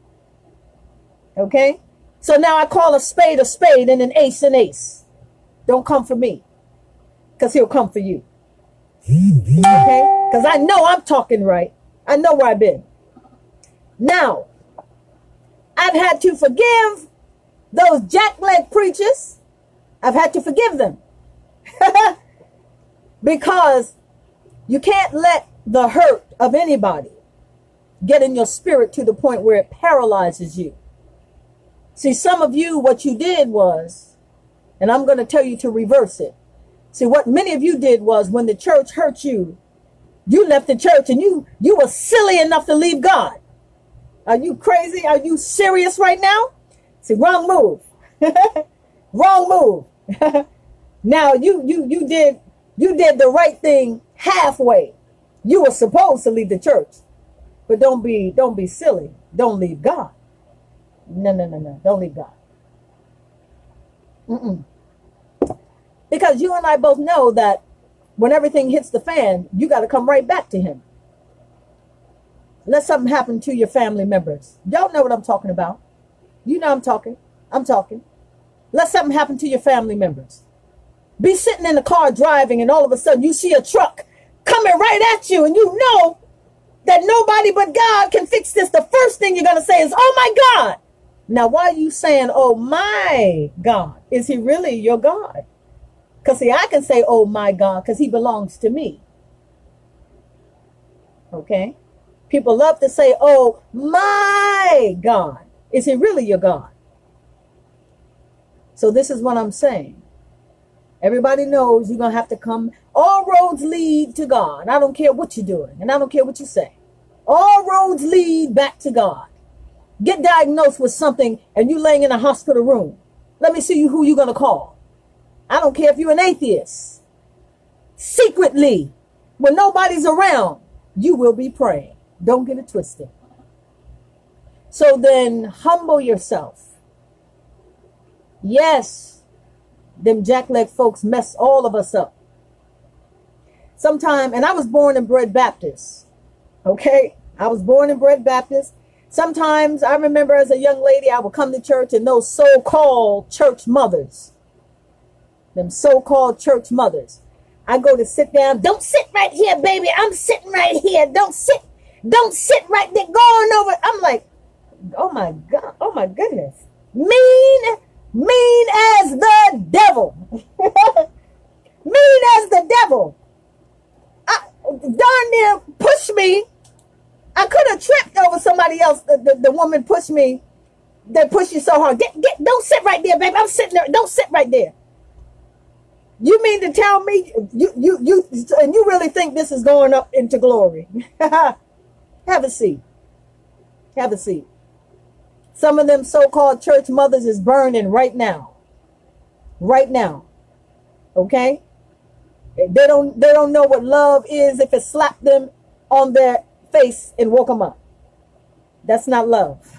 Okay? So now I call a spade and an ace. Don't come for me. Because he'll come for you. Okay? Because I know I'm talking right. I know where I've been. Now, I've had to forgive those jackleg preachers. I've had to forgive them. Because you can't let the hurt of anybody get in your spirit to the point where it paralyzes you. See, some of you, what you did was, and I'm going to tell you to reverse it. See, what many of you did was when the church hurt you, you left the church and you were silly enough to leave God. Are you crazy? Are you serious right now? See, wrong move. Wrong move. Now you did the right thing halfway. You were supposed to leave the church. But don't be silly. Don't leave God. No. Don't leave God. Mm-mm. Because you and I both know that when everything hits the fan, you got to come right back to him. Let something happen to your family members. Y'all know what I'm talking about. You know I'm talking. Let something happen to your family members. Be sitting in the car driving, and all of a sudden you see a truck coming right at you, and you know that nobody but God can fix this. The first thing you're going to say is, oh my God. Now, why are you saying, oh my God? Is he really your God? Because see, I can say, oh my God, because he belongs to me. Okay? People love to say, oh my God. Is he really your God? So this is what I'm saying. Everybody knows you're going to have to come. All roads lead to God. I don't care what you're doing, and I don't care what you say. All roads lead back to God. Get diagnosed with something and you laying in a hospital room. Let me see who you're going to call. I don't care if you're an atheist. Secretly, when nobody's around, you will be praying. Don't get it twisted. So then humble yourself. Yes, them jackleg folks mess all of us up. Sometime, and I was born and bred Baptist. Okay? I was born and bred Baptist. Sometimes I remember as a young lady, I would come to church and those so-called church mothers, them so-called church mothers, I go to sit down. Don't sit right here, baby. I'm sitting right here. Don't sit right there. Going over. I'm like, oh my God. Oh my goodness. Mean as the devil. Mean as the devil. Darn near pushed me. I could have tripped over somebody else. The woman pushed me. They pushed you so hard. Don't sit right there, baby. I'm sitting there. Don't sit right there. You mean to tell me you really think this is going up into glory? Have a seat. Have a seat. Some of them so-called church mothers is burning right now. Right now. Okay? They don't know what love is if it slapped them on their face and woke them up. That's not love.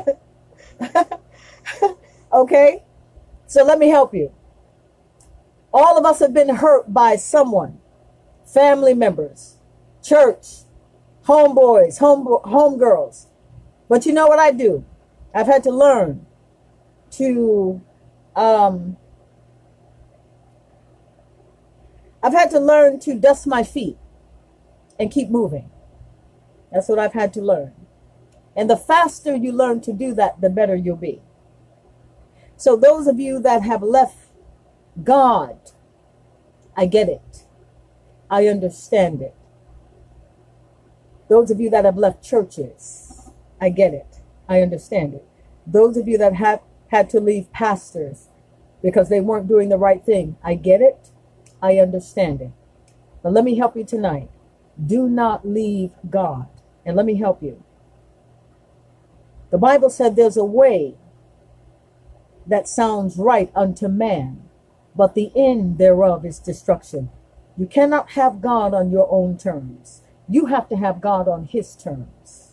Okay? So let me help you. All of us have been hurt by someone. Family members, church, homeboys, homegirls. But you know what I do? I've had to learn to dust my feet and keep moving. That's what I've had to learn. And the faster you learn to do that, the better you'll be. So those of you that have left God, I get it. I understand it. Those of you that have left churches, I get it. I understand it. Those of you that have had to leave pastors because they weren't doing the right thing, I get it. I understand it. But let me help you tonight. Do not leave God. And let me help you. The Bible said there's a way that sounds right unto man, but the end thereof is destruction. You cannot have God on your own terms. You have to have God on his terms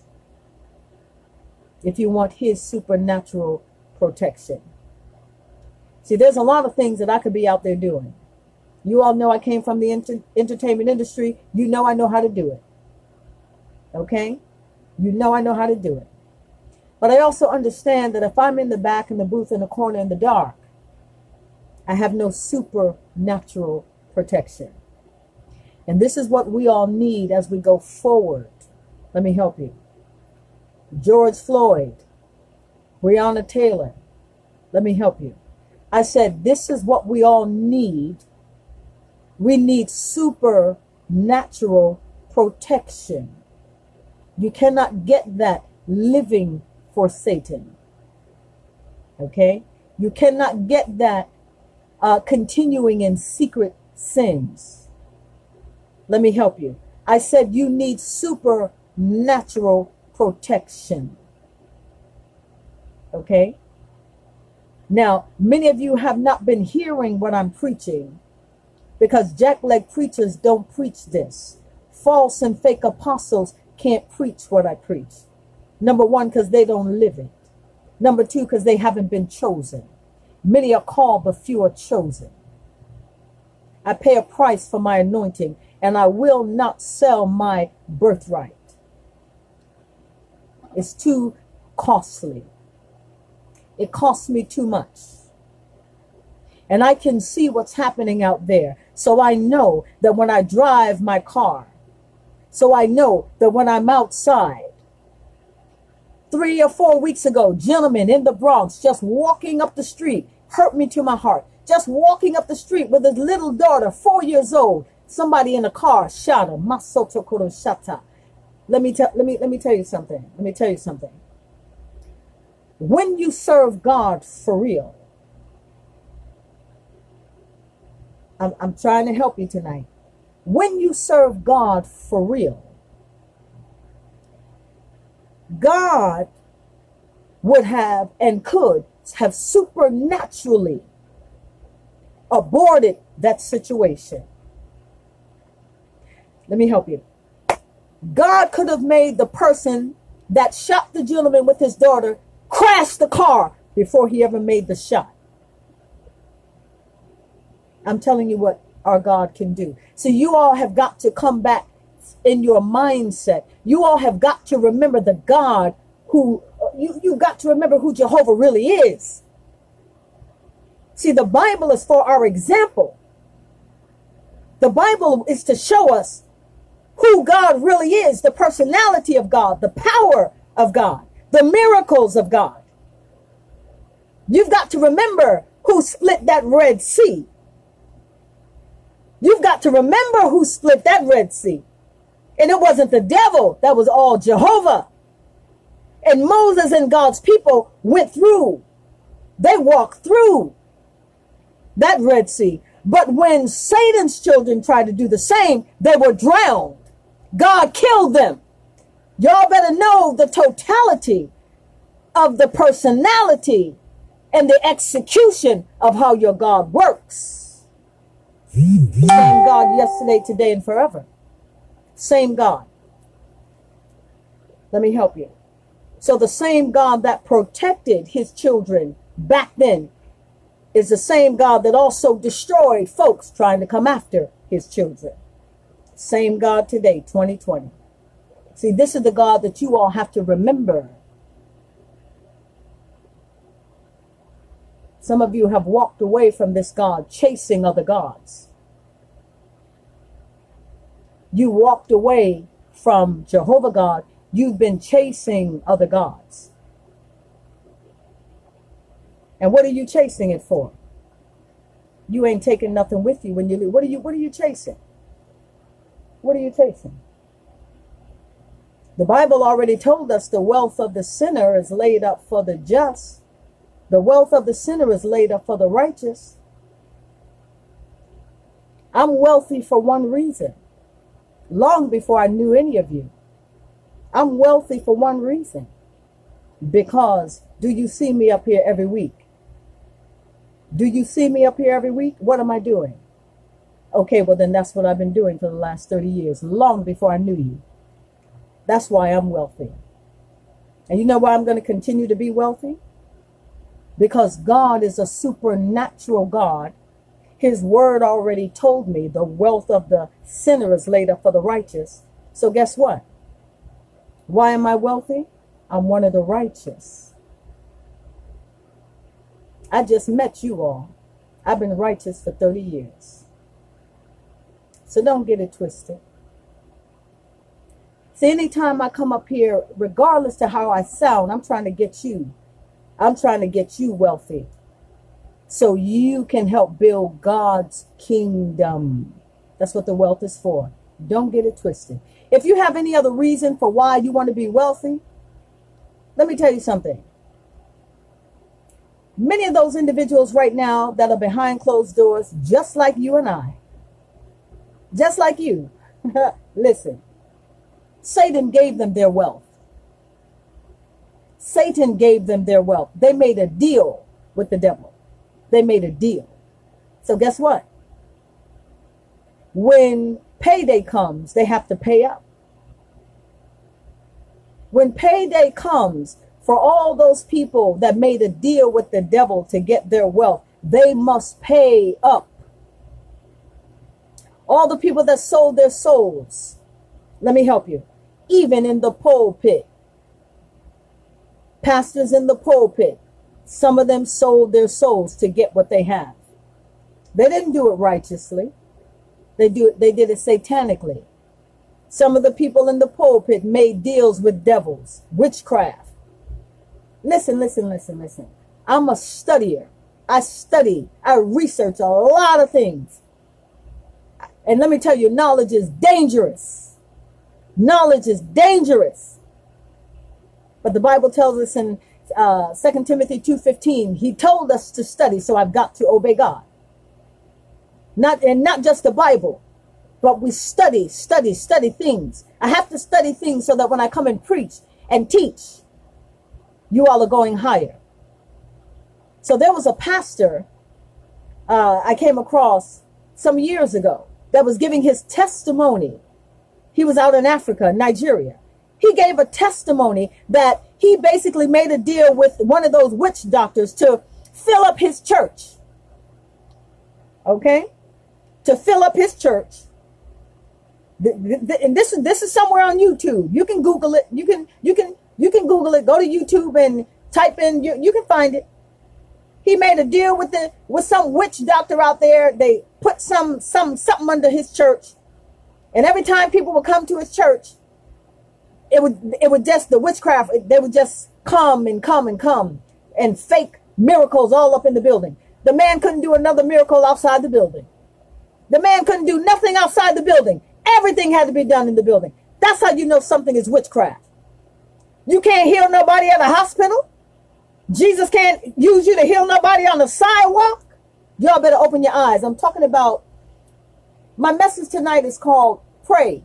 if you want his supernatural protection. See, there's a lot of things that I could be out there doing. You all know I came from the entertainment industry. You know I know how to do it. Okay? You know I know how to do it. But I also understand that if I'm in the back in the booth in the corner in the dark, I have no supernatural protection. And this is what we all need as we go forward. Let me help you. George Floyd, Breonna Taylor, let me help you. I said, this is what we all need. We need supernatural protection. You cannot get that living for Satan. Okay? You cannot get that continuing in secret sins. Let me help you. I said you need supernatural protection. Okay? Now, many of you have not been hearing what I'm preaching because jackleg preachers don't preach this. False and fake apostles can't preach what I preach. Number one, because they don't live it. Number two, because they haven't been chosen. Many are called, but few are chosen. I pay a price for my anointing, and I will not sell my birthright. It's too costly. It costs me too much. And I can see what's happening out there. So I know that when I drive my car, so I know that when I'm outside, 3 or 4 weeks ago, gentlemen in the Bronx just walking up the street hurt me to my heart. Just walking up the street with his little daughter, 4 years old. Somebody in a car shot her. Masoto koro shata. Let me tell you something. Let me tell you something. When you serve God for real, I'm trying to help you tonight. When you serve God for real, God would have and could have supernaturally aborted that situation. Let me help you. God could have made the person that shot the gentleman with his daughter crash the car before he ever made the shot. I'm telling you what our God can do. So you all have got to come back in your mindset. You all have got to remember the God who, you got to remember who Jehovah really is. See, the Bible is for our example. The Bible is to show us who God really is, the personality of God, the power of God, the miracles of God. You've got to remember who split that Red Sea. You've got to remember who split that Red Sea. And it wasn't the devil, that was all Jehovah. And Moses and God's people went through. They walked through that Red Sea. But when Satan's children tried to do the same, they were drowned. God killed them. Y'all better know the totality of the personality and the execution of how your God works. Same God yesterday, today, and forever. Same God. Let me help you. So the same God that protected his children back then is the same God that also destroyed folks trying to come after his children. Same God today, 2020. See, this is the God that you all have to remember. Some of you have walked away from this God, chasing other gods. You walked away from Jehovah God. You've been chasing other gods. And what are you chasing it for? You ain't taking nothing with you when you leave. What are you chasing? What are you chasing? The Bible already told us the wealth of the sinner is laid up for the just. The wealth of the sinner is laid up for the righteous. I'm wealthy for one reason. Long before I knew any of you. I'm wealthy for one reason. Because do you see me up here every week? Do you see me up here every week? What am I doing? Okay, well then that's what I've been doing for the last 30 years. Long before I knew you. That's why I'm wealthy. And you know why I'm going to continue to be wealthy? Because God is a supernatural God. His word already told me the wealth of the sinner is laid up for the righteous. So guess what? Why am I wealthy? I'm one of the righteous. I just met you all. I've been righteous for 30 years. So don't get it twisted. See, anytime I come up here, regardless to how I sound, I'm trying to get you. I'm trying to get you wealthy so you can help build God's kingdom. That's what the wealth is for. Don't get it twisted. If you have any other reason for why you want to be wealthy, let me tell you something. Many of those individuals right now that are behind closed doors, just like you and I, just like you, listen, Satan gave them their wealth. Satan gave them their wealth. They made a deal with the devil. They made a deal. So guess what? When payday comes, they have to pay up. When payday comes For all those people that made a deal with the devil to get their wealth, they must pay up. All the people that sold their souls, let me help you, even in the pulpit, pastors in the pulpit, some of them sold their souls to get what they have. They didn't do it righteously. They did it satanically. Some of the people in the pulpit made deals with devils, witchcraft. Listen. I'm a studier. I study. I research a lot of things. And let me tell you, knowledge is dangerous. Knowledge is dangerous. But the Bible tells us in 2 Timothy 2:15, he told us to study, so I've got to obey God. Not just the Bible, but we study things. I have to study things so that when I come and preach and teach, you all are going higher. So there was a pastor I came across some years ago that was giving his testimony. He was out in Africa, Nigeria. He gave a testimony that he basically made a deal with one of those witch doctors to fill up his church. Okay? To fill up his church. And this is somewhere on YouTube. You can Google it. You can Google it. Go to YouTube and type in. You can find it. He made a deal with some witch doctor out there. They put something under his church, and every time people would come to his church, it would just, the witchcraft, they would just come and fake miracles all up in the building. The man couldn't do another miracle outside the building. The man couldn't do nothing outside the building. Everything had to be done in the building. That's how you know something is witchcraft. You can't heal nobody at a hospital. Jesus can't use you to heal nobody on the sidewalk. Y'all better open your eyes. I'm talking about, my message tonight is called Pray.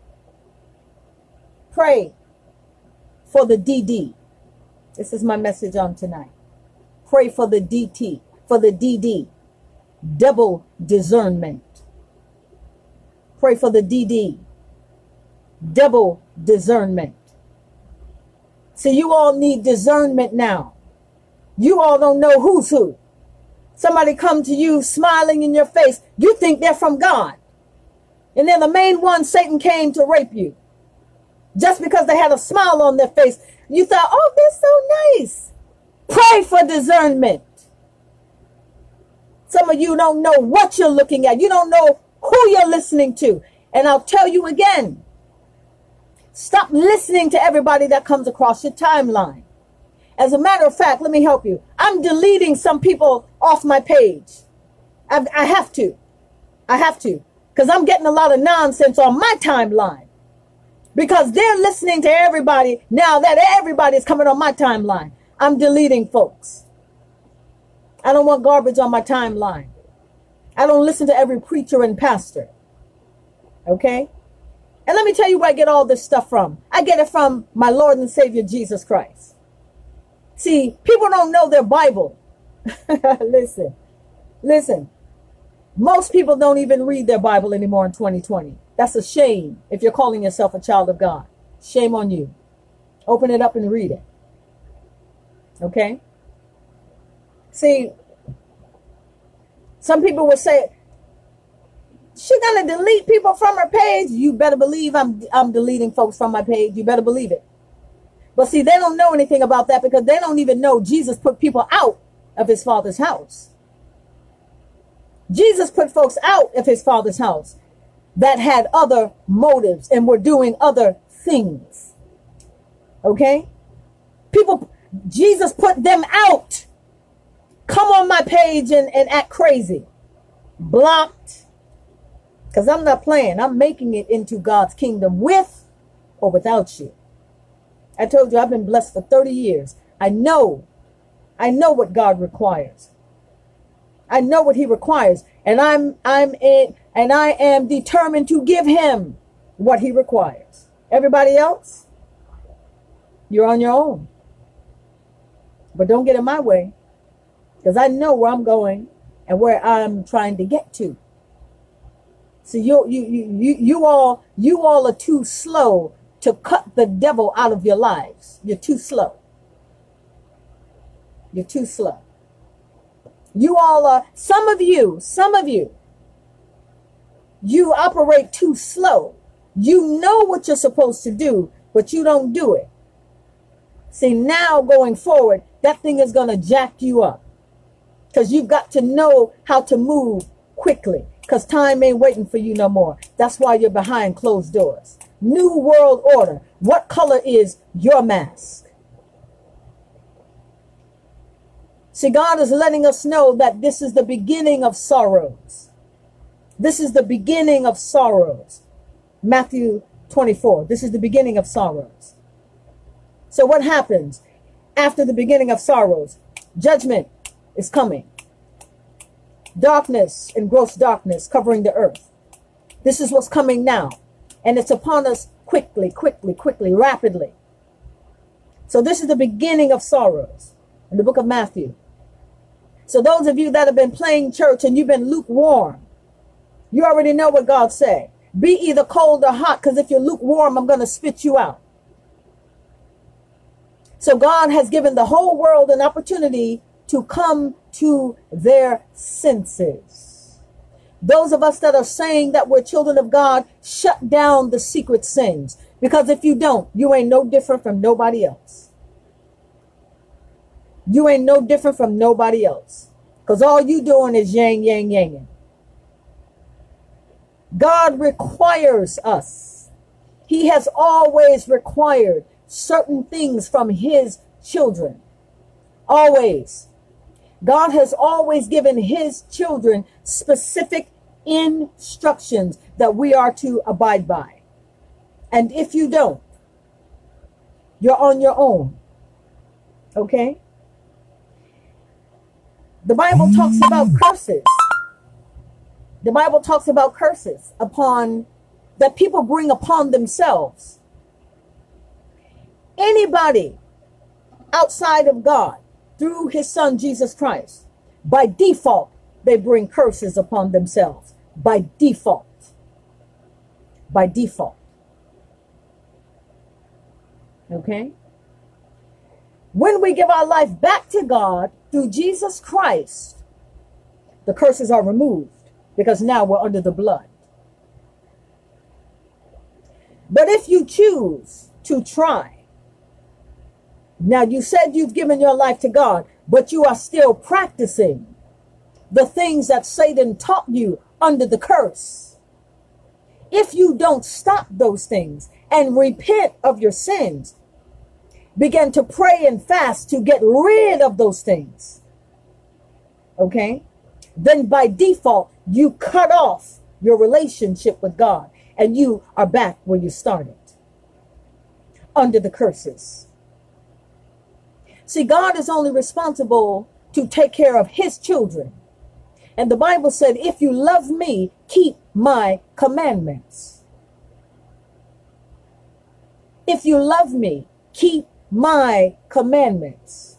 Pray for the DD. This is my message on tonight. Pray for the DT, for the DD. Double discernment. Pray for the DD. Double discernment. See, you all need discernment now. You all don't know who's who. Somebody come to you smiling in your face. You think they're from God. And they're the main one Satan came to rape you. Just because they had a smile on their face, you thought, oh, they're so nice. Pray for discernment. Some of you don't know what you're looking at. You don't know who you're listening to. And I'll tell you again, stop listening to everybody that comes across your timeline. As a matter of fact, let me help you. I'm deleting some people off my page. I have to. Because I'm getting a lot of nonsense on my timeline. Because they're listening to everybody now that everybody's coming on my timeline. I'm deleting folks. I don't want garbage on my timeline. I don't listen to every preacher and pastor. Okay? And let me tell you where I get all this stuff from. I get it from my Lord and Savior, Jesus Christ. See, people don't know their Bible. Listen. Most people don't even read their Bible anymore in 2020. That's a shame if you're calling yourself a child of God. Shame on you. Open it up and read it. Okay? See, some people will say, she's going to delete people from her page. You better believe I'm deleting folks from my page. You better believe it. But see, they don't know anything about that because they don't even know Jesus put people out of his Father's house. Jesus put folks out of his Father's house that had other motives and were doing other things. Okay? Jesus put them out. Come on my page and act crazy. Blocked. Because I'm not playing. I'm making it into God's kingdom with or without you. I told you I've been blessed for 30 years. I know what God requires. I know what he requires. And I am determined to give him what he requires. Everybody else, you're on your own. But don't get in my way. Because I know where I'm going and where I'm trying to get to. So you all are too slow to cut the devil out of your lives. You're too slow. You're too slow. You all are, some of you, you operate too slow. You know what you're supposed to do, but you don't do it. See, now going forward, that thing is going to jack you up, because you've got to know how to move quickly, because time ain't waiting for you no more. That's why you're behind closed doors. New world order. What color is your mask? See, God is letting us know that this is the beginning of sorrows. This is the beginning of sorrows. Matthew 24. This is the beginning of sorrows. So what happens after the beginning of sorrows? Judgment is coming. Darkness and gross darkness covering the earth. This is what's coming now. And it's upon us quickly, rapidly. So this is the beginning of sorrows in the book of Matthew. So those of you that have been playing church and you've been lukewarm, you already know what God said. Be either cold or hot, because if you're lukewarm, I'm going to spit you out. So God has given the whole world an opportunity to come to their senses. Those of us that are saying that we're children of God, shut down the secret sins. Because if you don't, you ain't no different from nobody else. You ain't no different from nobody else. Because all you doing is yang, yang, yanging. God requires us. He has always required certain things from his children. Always. God has always given his children specific instructions that we are to abide by. And if you don't, you're on your own. Okay? The Bible talks about curses. The Bible talks about curses upon that people bring upon themselves. Anybody outside of God through his son Jesus Christ, by default, they bring curses upon themselves. By default. By default. Okay? When we give our life back to God through Jesus Christ, the curses are removed, because now we're under the blood. But if you choose to try, now you said you've given your life to God, but you are still practicing the things that Satan taught you under the curse. If you don't stop those things and repent of your sins, begin to pray and fast to get rid of those things, okay, then by default, you cut off your relationship with God and you are back where you started, under the curses. See, God is only responsible to take care of his children. And the Bible said, if you love me, keep my commandments. If you love me, keep my commandments.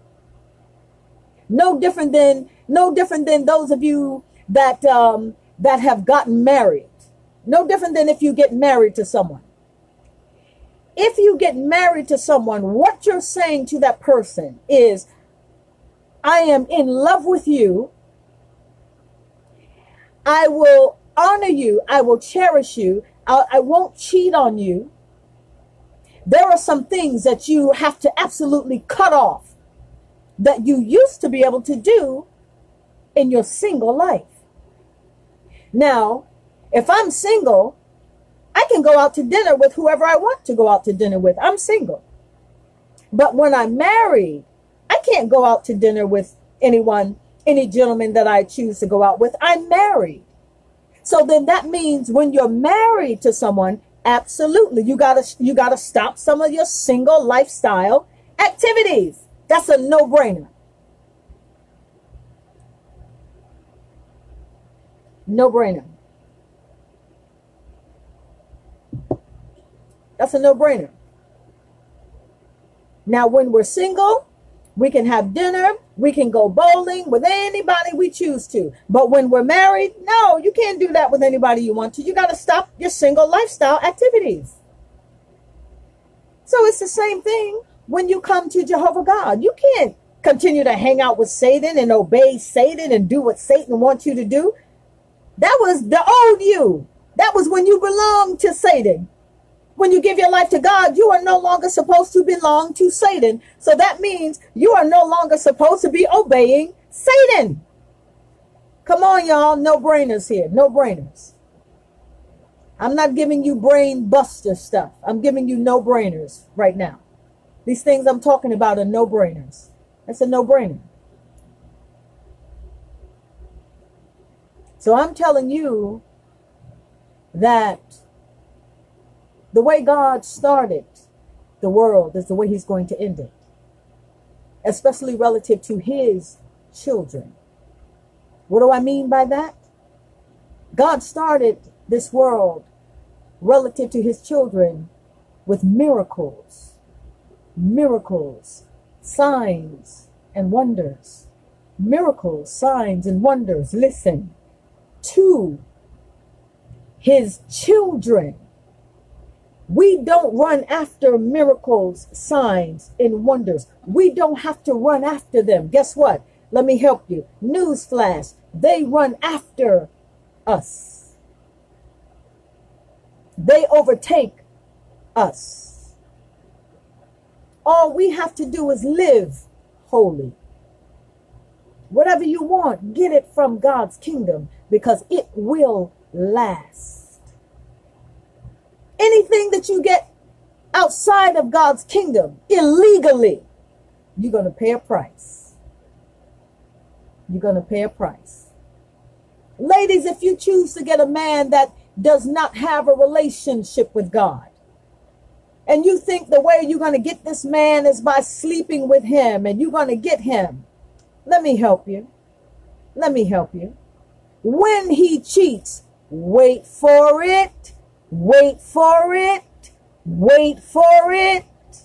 No different than those of you that that have gotten married. No different than if you get married to someone. If you get married to someone, what you're saying to that person is, I am in love with you. I will honor you. I will cherish you. I won't cheat on you. There are some things that you have to absolutely cut off that you used to be able to do in your single life. Now, if I'm single, I can go out to dinner with whoever I want to go out to dinner with. I'm single. But when I'm married, I can't go out to dinner with anyone, any gentleman that I choose to go out with. I'm married. So then that means when you're married to someone, absolutely, you gotta stop some of your single lifestyle activities. That's a no-brainer. No-brainer. That's a no-brainer. Now, when we're single, we can have dinner, we can go bowling with anybody we choose to. But when we're married, no, you can't do that with anybody you want to. You got to stop your single lifestyle activities. So it's the same thing when you come to Jehovah God. You can't continue to hang out with Satan and obey Satan and do what Satan wants you to do. That was the old you. That was when you belonged to Satan. When you give your life to God, you are no longer supposed to belong to Satan. So that means you are no longer supposed to be obeying Satan. Come on, y'all. No brainers here. No brainers. I'm not giving you brain buster stuff. I'm giving you no brainers right now. These things I'm talking about are no brainers. That's a no brainer. So I'm telling you that the way God started the world is the way he's going to end it, especially relative to his children. What do I mean by that? God started this world relative to his children with miracles, signs and wonders. Miracles, signs and wonders. Listen, to his children. We don't run after miracles, signs, and wonders. We don't have to run after them. Guess what? Let me help you. Newsflash. They run after us. They overtake us. All we have to do is live holy. Whatever you want, get it from God's kingdom, because it will last. Anything that you get outside of God's kingdom illegally, you're going to pay a price. You're going to pay a price. Ladies, if you choose to get a man that does not have a relationship with God, and you think the way you're going to get this man is by sleeping with him and you're going to get him, let me help you. Let me help you. When he cheats, wait for it. Wait for it. Wait for it.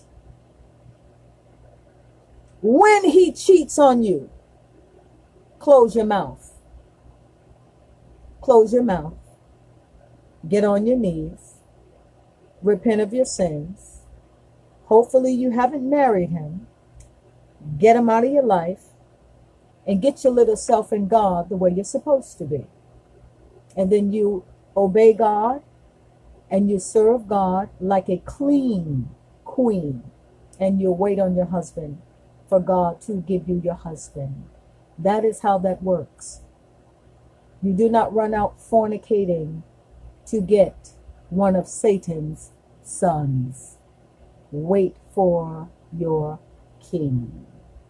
When he cheats on you, close your mouth. Close your mouth. Get on your knees. Repent of your sins. Hopefully you haven't married him. Get him out of your life. And get your little self in God the way you're supposed to be. And then you obey God. And you serve God like a clean queen. And you wait on your husband for God to give you your husband. That is how that works. You do not run out fornicating to get one of Satan's sons. Wait for your king.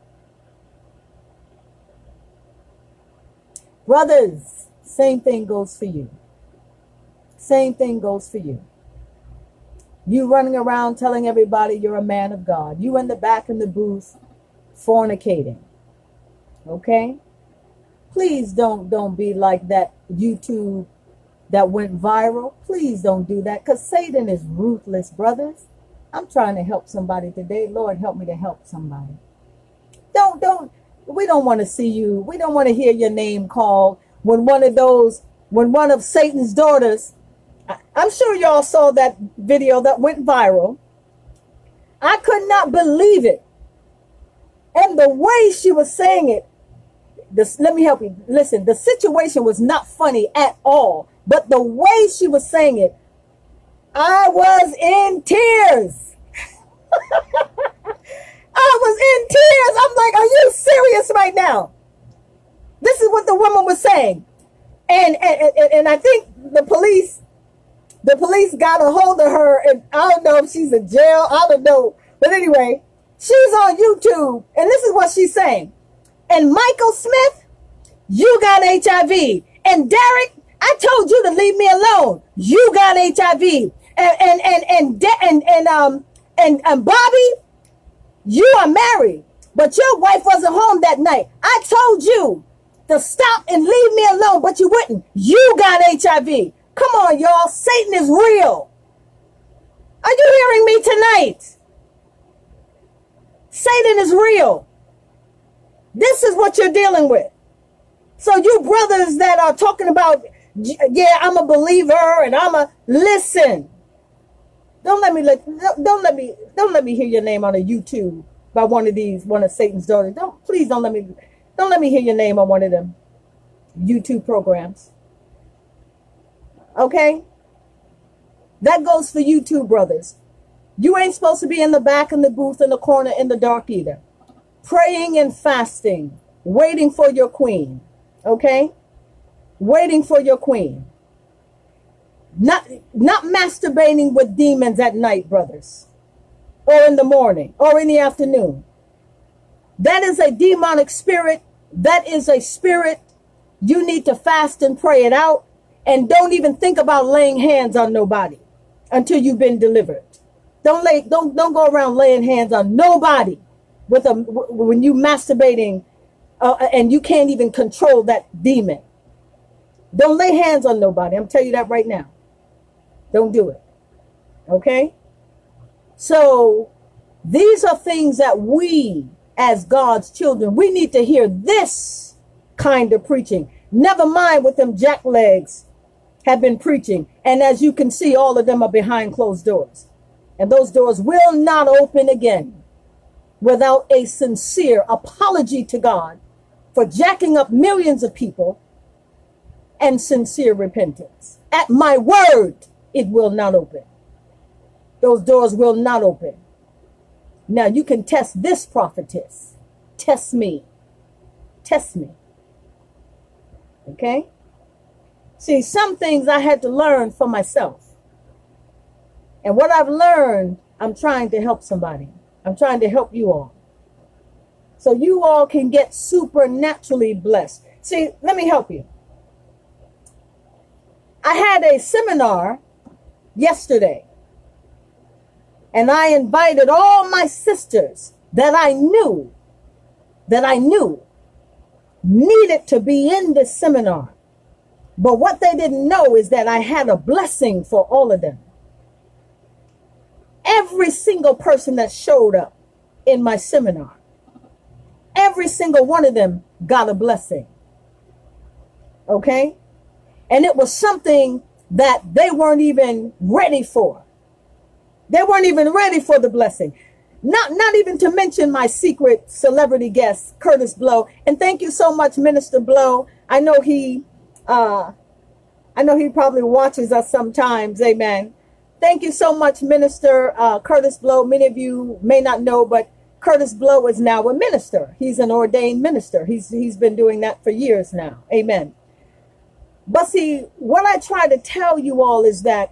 Brothers, same thing goes for you. Same thing goes for you. You running around telling everybody you're a man of God. You in the back in the booth fornicating. Okay? Please don't be like that YouTube that went viral. Please don't do that, because Satan is ruthless, brothers. I'm trying to help somebody today. Lord, help me to help somebody. We don't want to see you. We don't want to hear your name called when one of Satan's daughters, I'm sure y'all saw that video that went viral. I could not believe it. And the way she was saying it, let me help you. Listen, the situation was not funny at all. But the way she was saying it, I was in tears. I was in tears. I'm like, are you serious right now? This is what the woman was saying. And I think the police got a hold of her, and I don't know if she's in jail. I don't know. But anyway, she's on YouTube, and this is what she's saying. And Michael Smith, you got HIV. And Derek, I told you to leave me alone. You got HIV. And Bobby, you are married, but your wife wasn't home that night. I told you to stop and leave me alone, but you wouldn't. You got HIV. Come on, y'all. Satan is real. Are you hearing me tonight? Satan is real. This is what you're dealing with. So you brothers that are talking about, yeah, I'm a believer and listen. Don't let me hear your name on a YouTube by one of Satan's daughters. Please don't let me hear your name on one of them YouTube programs. Okay? That goes for you too, brothers. You ain't supposed to be in the back, in the booth, in the corner, in the dark either. Praying and fasting, waiting for your queen. Okay? Waiting for your queen. Not masturbating with demons at night, brothers. Or in the morning, or in the afternoon. That is a demonic spirit. That is a spirit. You need to fast and pray it out. And don't even think about laying hands on nobody until you've been delivered. Don't go around laying hands on nobody when you masturbating and you can't even control that demon. Don't lay hands on nobody. I'm telling you that right now. Don't do it. Okay? So these are things that we, as God's children, we need to hear this kind of preaching. Never mind what them jacklegs have been preaching. And as you can see, all of them are behind closed doors. And those doors will not open again without a sincere apology to God for jacking up millions of people and sincere repentance. At my word, it will not open. Those doors will not open. Now you can test this prophetess. Test me. Test me. Okay? See, some things I had to learn for myself. And what I've learned, I'm trying to help somebody. I'm trying to help you all. So you all can get supernaturally blessed. See, let me help you. I had a seminar yesterday. And I invited all my sisters that I knew needed to be in this seminar. But what they didn't know is that I had a blessing for all of them. Every single person that showed up in my seminar, every single one of them got a blessing. Okay? And it was something that they weren't even ready for. They weren't even ready for the blessing. Not even to mention my secret celebrity guest, Curtis Blow. And thank you so much, Minister Blow. I know he probably watches us sometimes. Amen. Thank you so much, Minister Curtis Blow. Many of you may not know, but Curtis Blow is now a minister. He's an ordained minister. He's been doing that for years now. Amen. But see, what I try to tell you all is that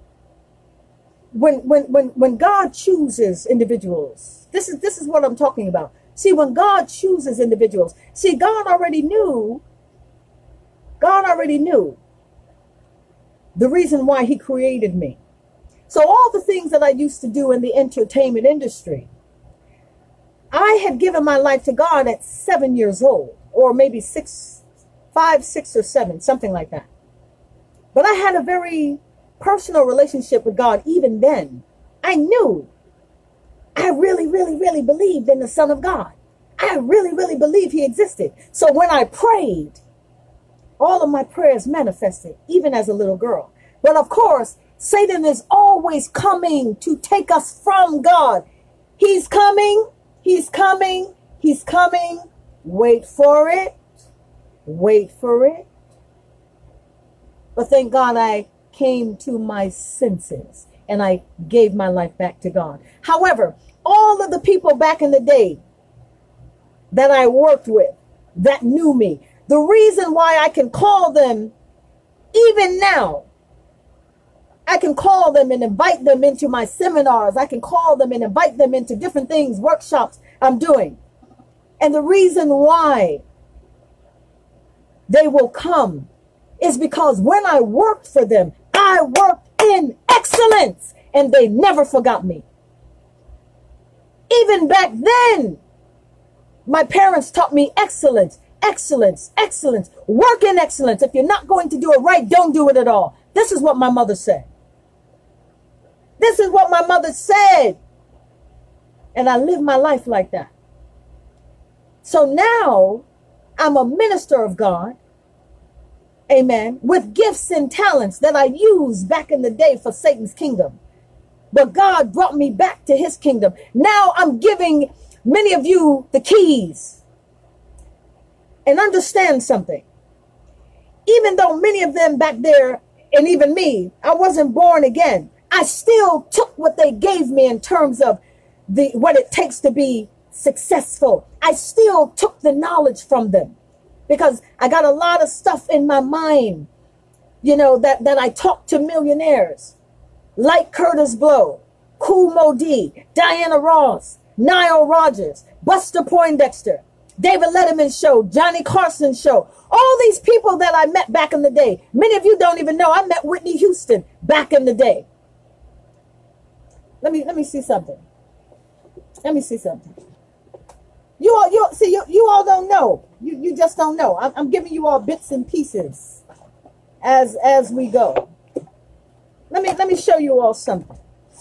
when God chooses individuals, this is what I'm talking about. See, when God chooses individuals, see, God already knew the reason why he created me. So all the things that I used to do in the entertainment industry, I had given my life to God at 7 years old, or maybe 5, 6, or 7, something like that. But I had a very personal relationship with God even then. I knew. I really, really, really believed in the Son of God. I really, really believed he existed. So when I prayed, all of my prayers manifested, even as a little girl. But of course, Satan is always coming to take us from God. He's coming. He's coming. He's coming. Wait for it. Wait for it. But thank God I came to my senses and I gave my life back to God. However, all of the people back in the day that I worked with that knew me, the reason why I can call them even now, I can call them and invite them into my seminars. I can call them and invite them into different things, workshops I'm doing. And the reason why they will come is because when I worked for them, I worked in excellence and they never forgot me. Even back then, my parents taught me excellence, excellence, excellence, work in excellence. If you're not going to do it right, don't do it at all. This is what my mother said. This is what my mother said. And I live my life like that. So now I'm a minister of God. Amen. With gifts and talents that I used back in the day for Satan's kingdom. But God brought me back to his kingdom. Now I'm giving many of you the keys. And understand something. Even though many of them back there, and even me, I wasn't born again, I still took what they gave me in terms of what it takes to be successful. I still took the knowledge from them because I got a lot of stuff in my mind, you know, that I talk to millionaires like Curtis Blow, Kool Moe Dee, Diana Ross, Nile Rodgers, Buster Poindexter, David Letterman show, Johnny Carson show, all these people that I met back in the day. Many of you don't even know I met Whitney Houston back in the day. Let me see something. Let me see something. You all don't know. You just don't know. I'm giving you all bits and pieces as we go. Let me show you all something.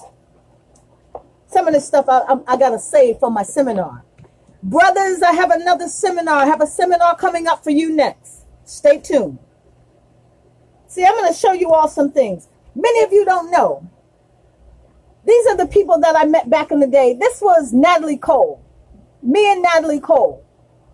Some of this stuff I gotta save for my seminar. Brothers, I have another seminar. I have a seminar coming up for you next. Stay tuned. See, I'm going to show you all some things. Many of you don't know. These are the people that I met back in the day. This was Natalie Cole. Me and Natalie Cole.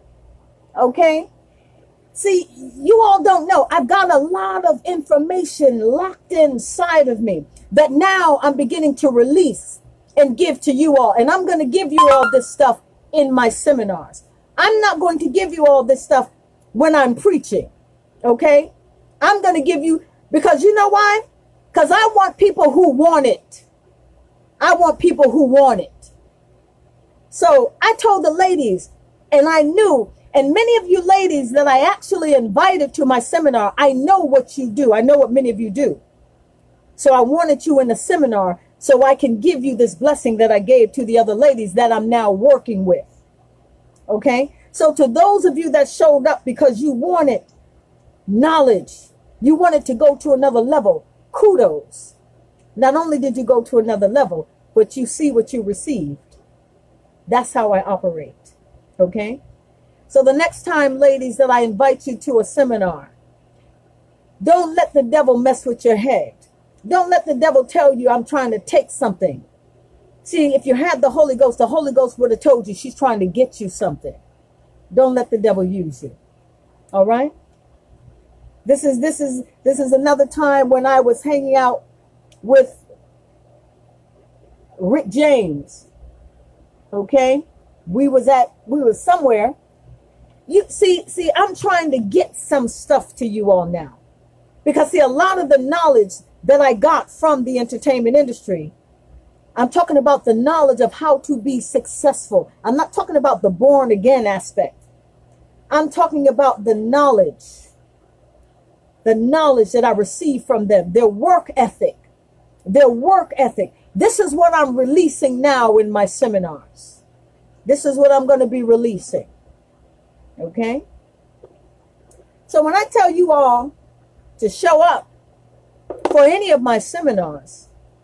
Okay? See, you all don't know. I've got a lot of information locked inside of me that now I'm beginning to release and give to you all. And I'm going to give you all this stuff in my seminars. I'm not going to give you all this stuff when I'm preaching. Okay? I'm going to give you, because you know why? Because I want people who want it. I want people who want it. So I told the ladies, and I knew, and many of you ladies that I actually invited to my seminar, I know what you do. I know what many of you do. So I wanted you in the seminar so I can give you this blessing that I gave to the other ladies that I'm now working with. Okay? So to those of you that showed up because you wanted knowledge, you wanted to go to another level, kudos. Not only did you go to another level, but you see what you received. That's how I operate. Okay? So the next time, ladies, that I invite you to a seminar, don't let the devil mess with your head. Don't let the devil tell you I'm trying to take something. See, if you had the Holy Ghost would have told you she's trying to get you something. Don't let the devil use you. All right? This is another time when I was hanging out with Rick James. Okay? We was somewhere. You see, I'm trying to get some stuff to you all now. Because see, a lot of the knowledge that I got from the entertainment industry, I'm talking about the knowledge of how to be successful. I'm not talking about the born again aspect. I'm talking about the knowledge that I received from them, their work ethic. This is what I'm releasing now in my seminars. This is what I'm going to be releasing. Okay? So when I tell you all to show up for any of my seminars,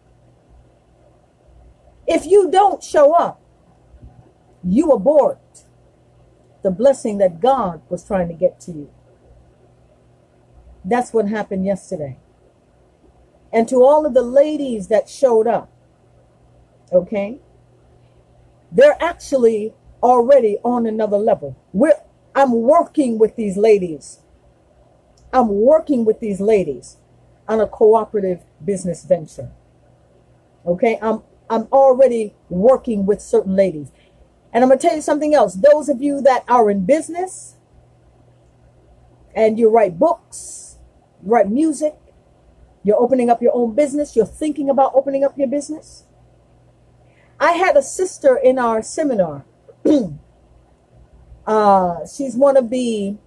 if you don't show up, you abort the blessing that God was trying to get to you. That's what happened yesterday. And to all of the ladies that showed up, okay, they're actually already on another level. I'm working with these ladies. I'm working with these ladies on a cooperative business venture. Okay, I'm already working with certain ladies. And I'm going to tell you something else. Those of you that are in business and you write books, write music, you're opening up your own business, you're thinking about opening up your business. I had a sister in our seminar. She's one of the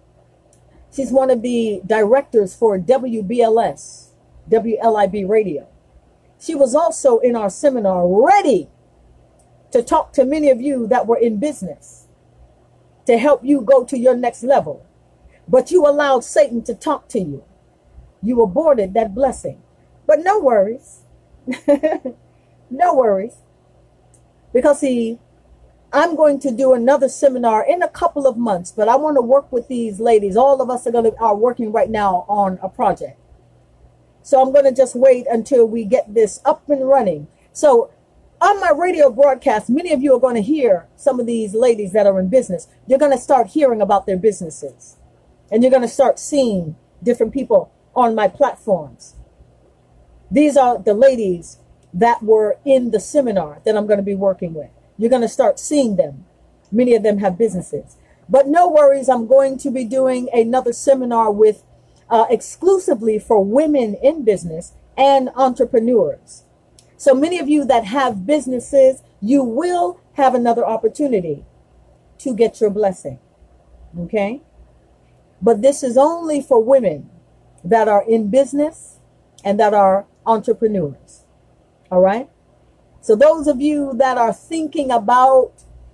directors for WBLS, WLIB radio. She was also in our seminar, ready to talk to many of you that were in business to help you go to your next level. But you allowed Satan to talk to you. You aborted that blessing. But no worries. No worries. Because see, I'm going to do another seminar in a couple of months, but I want to work with these ladies. All of us are working right now on a project. So I'm going to just wait until we get this up and running. So On my radio broadcast, many of you are going to hear some of these ladies that are in business. You're going to start hearing about their businesses. And you're going to start seeing different people on my platforms. These are the ladies that were in the seminar that I'm going to be working with. You're going to start seeing them. Many of them have businesses. But no worries, I'm going to be doing another seminar with exclusively for women in business and entrepreneurs. So many of you that have businesses, you will have another opportunity to get your blessing. Okay? But this is only for women that are in business and that are entrepreneurs. All right? So those of you that are thinking about,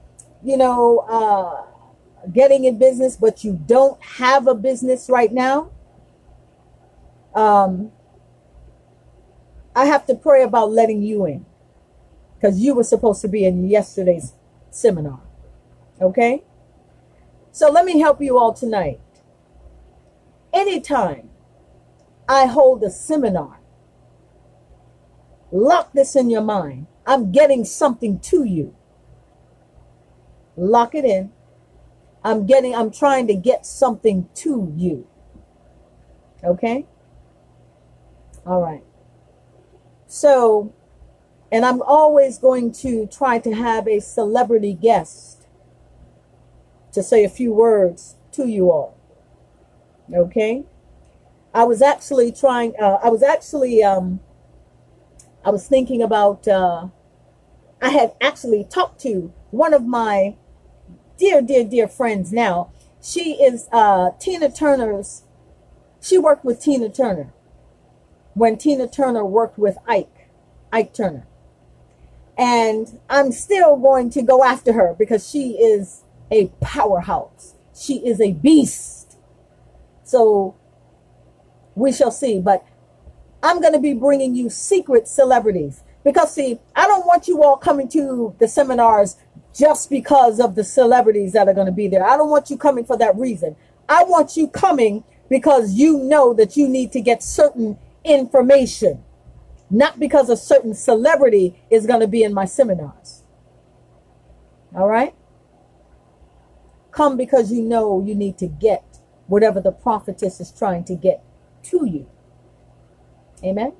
getting in business, but you don't have a business right now, I have to pray about letting you in, because you were supposed to be in yesterday's seminar. Okay? So let me help you all tonight. Anytime I hold a seminar, lock this in your mind. I'm getting something to you. Lock it in. I'm trying to get something to you. Okay? All right. So, and I'm always going to try to have a celebrity guest to say a few words to you all. Okay? I was thinking about, I had actually talked to one of my dear friends now. She is Tina Turner's, she worked with Tina Turner when Tina Turner worked with Ike Turner. And I'm still going to go after her because she is a powerhouse. She is a beast. So we shall see. But I'm going to be bringing you secret celebrities. Because, see, I don't want you all coming to the seminars just because of the celebrities that are going to be there. I don't want you coming for that reason. I want you coming because you know that you need to get certain information. Not because a certain celebrity is going to be in my seminars. All right? Come because you know you need to get whatever the prophetess is trying to get to you. Amen?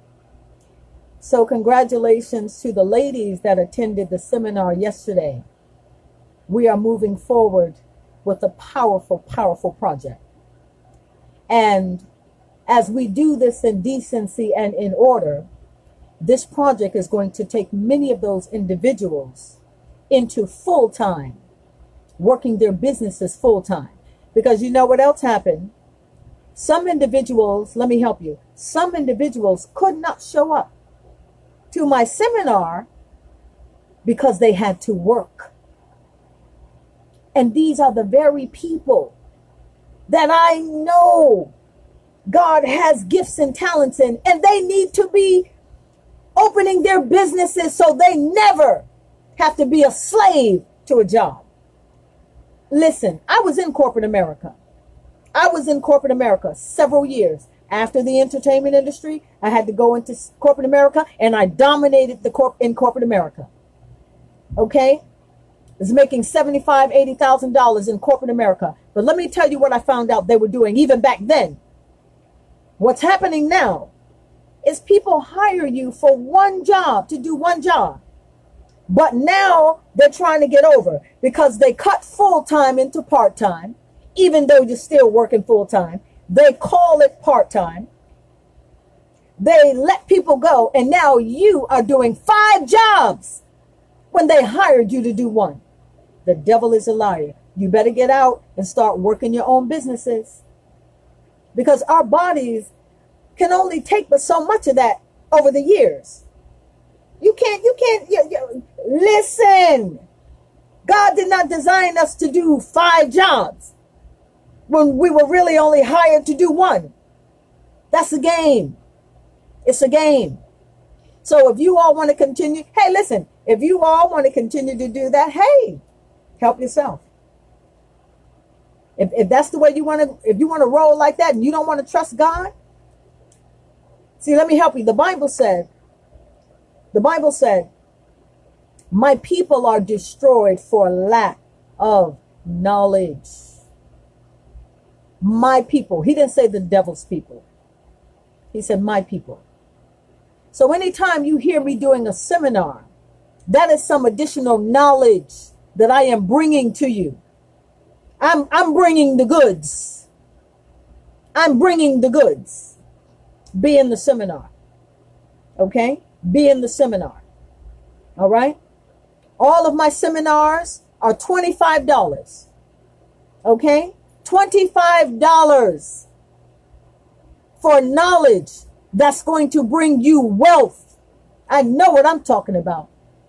So congratulations to the ladies that attended the seminar yesterday. We are moving forward with a powerful, powerful project. And as we do this in decency and in order, this project is going to take many of those individuals into full-time, working their businesses full-time. Because you know what else happened? Some individuals, let me help you, some individuals could not show up to my seminar because they had to work. And these are the very people that I know God has gifts and talents in, and they need to be opening their businesses so they never have to be a slave to a job. Listen, I was in corporate America. I was in corporate America several years. After the entertainment industry, I had to go into corporate America, and I dominated in corporate America. Okay? I was making $75,000, $80,000 in corporate America. But let me tell you what I found out they were doing even back then. What's happening now is people hire you for one job, to do one job. But now they're trying to get over because they cut full-time into part-time, even though you're still working full-time. They call it part-time. They let people go, and now you are doing 5 jobs when they hired you to do one. The devil is a liar. You better get out and start working your own businesses, because our bodies can only take but so much of that over the years. You can't, listen. God did not design us to do 5 jobs when we were really only hired to do one. That's a game. It's a game. So if you all want to continue, hey, listen, if you all want to continue to do that, hey, help yourself. If that's the way you want to, if you want to roll like that and you don't want to trust God, see, let me help you. The Bible said, My people are destroyed for lack of knowledge. My people. He didn't say the devil's people. He said my people. So anytime you hear me doing a seminar, that is some additional knowledge that I am bringing to you. I'm bringing the goods. I'm bringing the goods. Be in the seminar. Okay? Be in the seminar. All right? All of my seminars are $25. Okay? $25 for knowledge that's going to bring you wealth. I know what I'm talking about.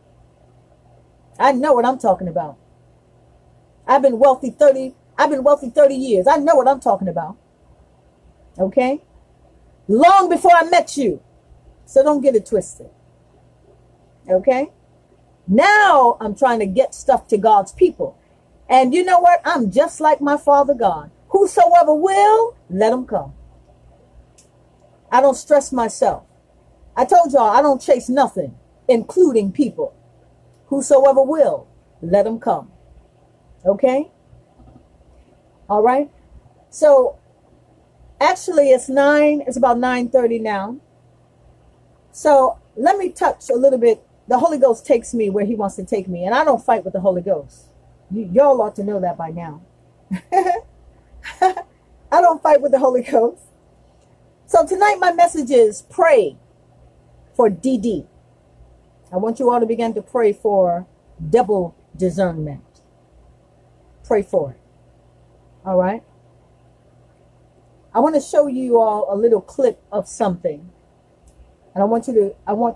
I know what I'm talking about. I've been wealthy 30 years. I know what I'm talking about. Okay? Long before I met you. So don't get it twisted. Okay? Now I'm trying to get stuff to God's people. And you know what? I'm just like my Father God. Whosoever will, let him come. I don't stress myself. I told y'all I don't chase nothing, including people. Whosoever will, let him come. Okay? All right? So actually it's about 9:30 now. So let me touch a little bit. The Holy Ghost takes me where he wants to take me. And I don't fight with the Holy Ghost. Y'all ought to know that by now. I don't fight with the Holy Ghost. So tonight my message is pray for DD. I want you all to begin to pray for double discernment. Pray for it. All right. I want to show you all a little clip of something. And I want to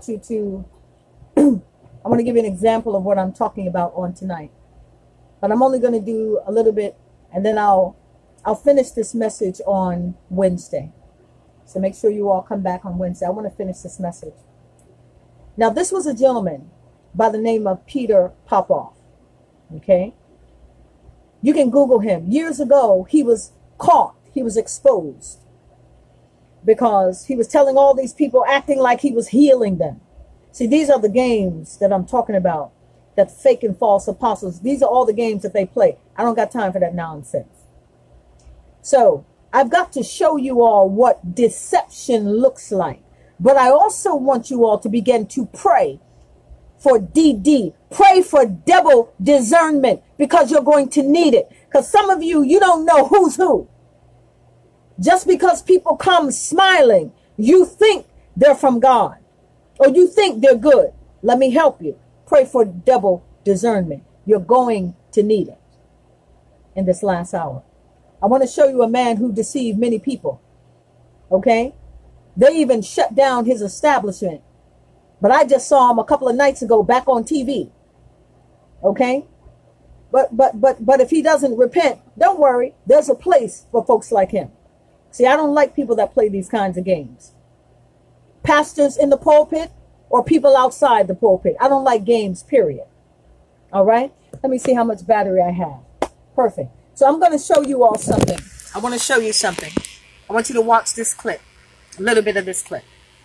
give you an example of what I'm talking about on tonight. But I'm only going to do a little bit, and then I'll finish this message on Wednesday. So make sure you all come back on Wednesday. I want to finish this message. Now, this was a gentleman by the name of Peter Popoff. Okay? You can Google him. Years ago, he was caught. He was exposed because he was telling all these people, acting like he was healing them. See, these are the games that I'm talking about, that fake and false apostles. These are all the games that they play. I don't got time for that nonsense. So I've got to show you all what deception looks like. But I also want you all to begin to pray for DD. Pray for double discernment, because you're going to need it. Because some of you, you don't know who's who. Just because people come smiling, you think they're from God, or you think they're good. Let me help you. Pray for double discernment. You're going to need it in this last hour. I want to show you a man who deceived many people. Okay? They even shut down his establishment. But I just saw him a couple of nights ago back on TV. Okay? But if he doesn't repent, don't worry. There's a place for folks like him. See, I don't like people that play these kinds of games. Pastors in the pulpit or people outside the pulpit. I don't like games, period. All right? Let me see how much battery I have. Perfect. So I'm going to show you all something. I want to show you something. I want you to watch this clip. A little bit of this clip.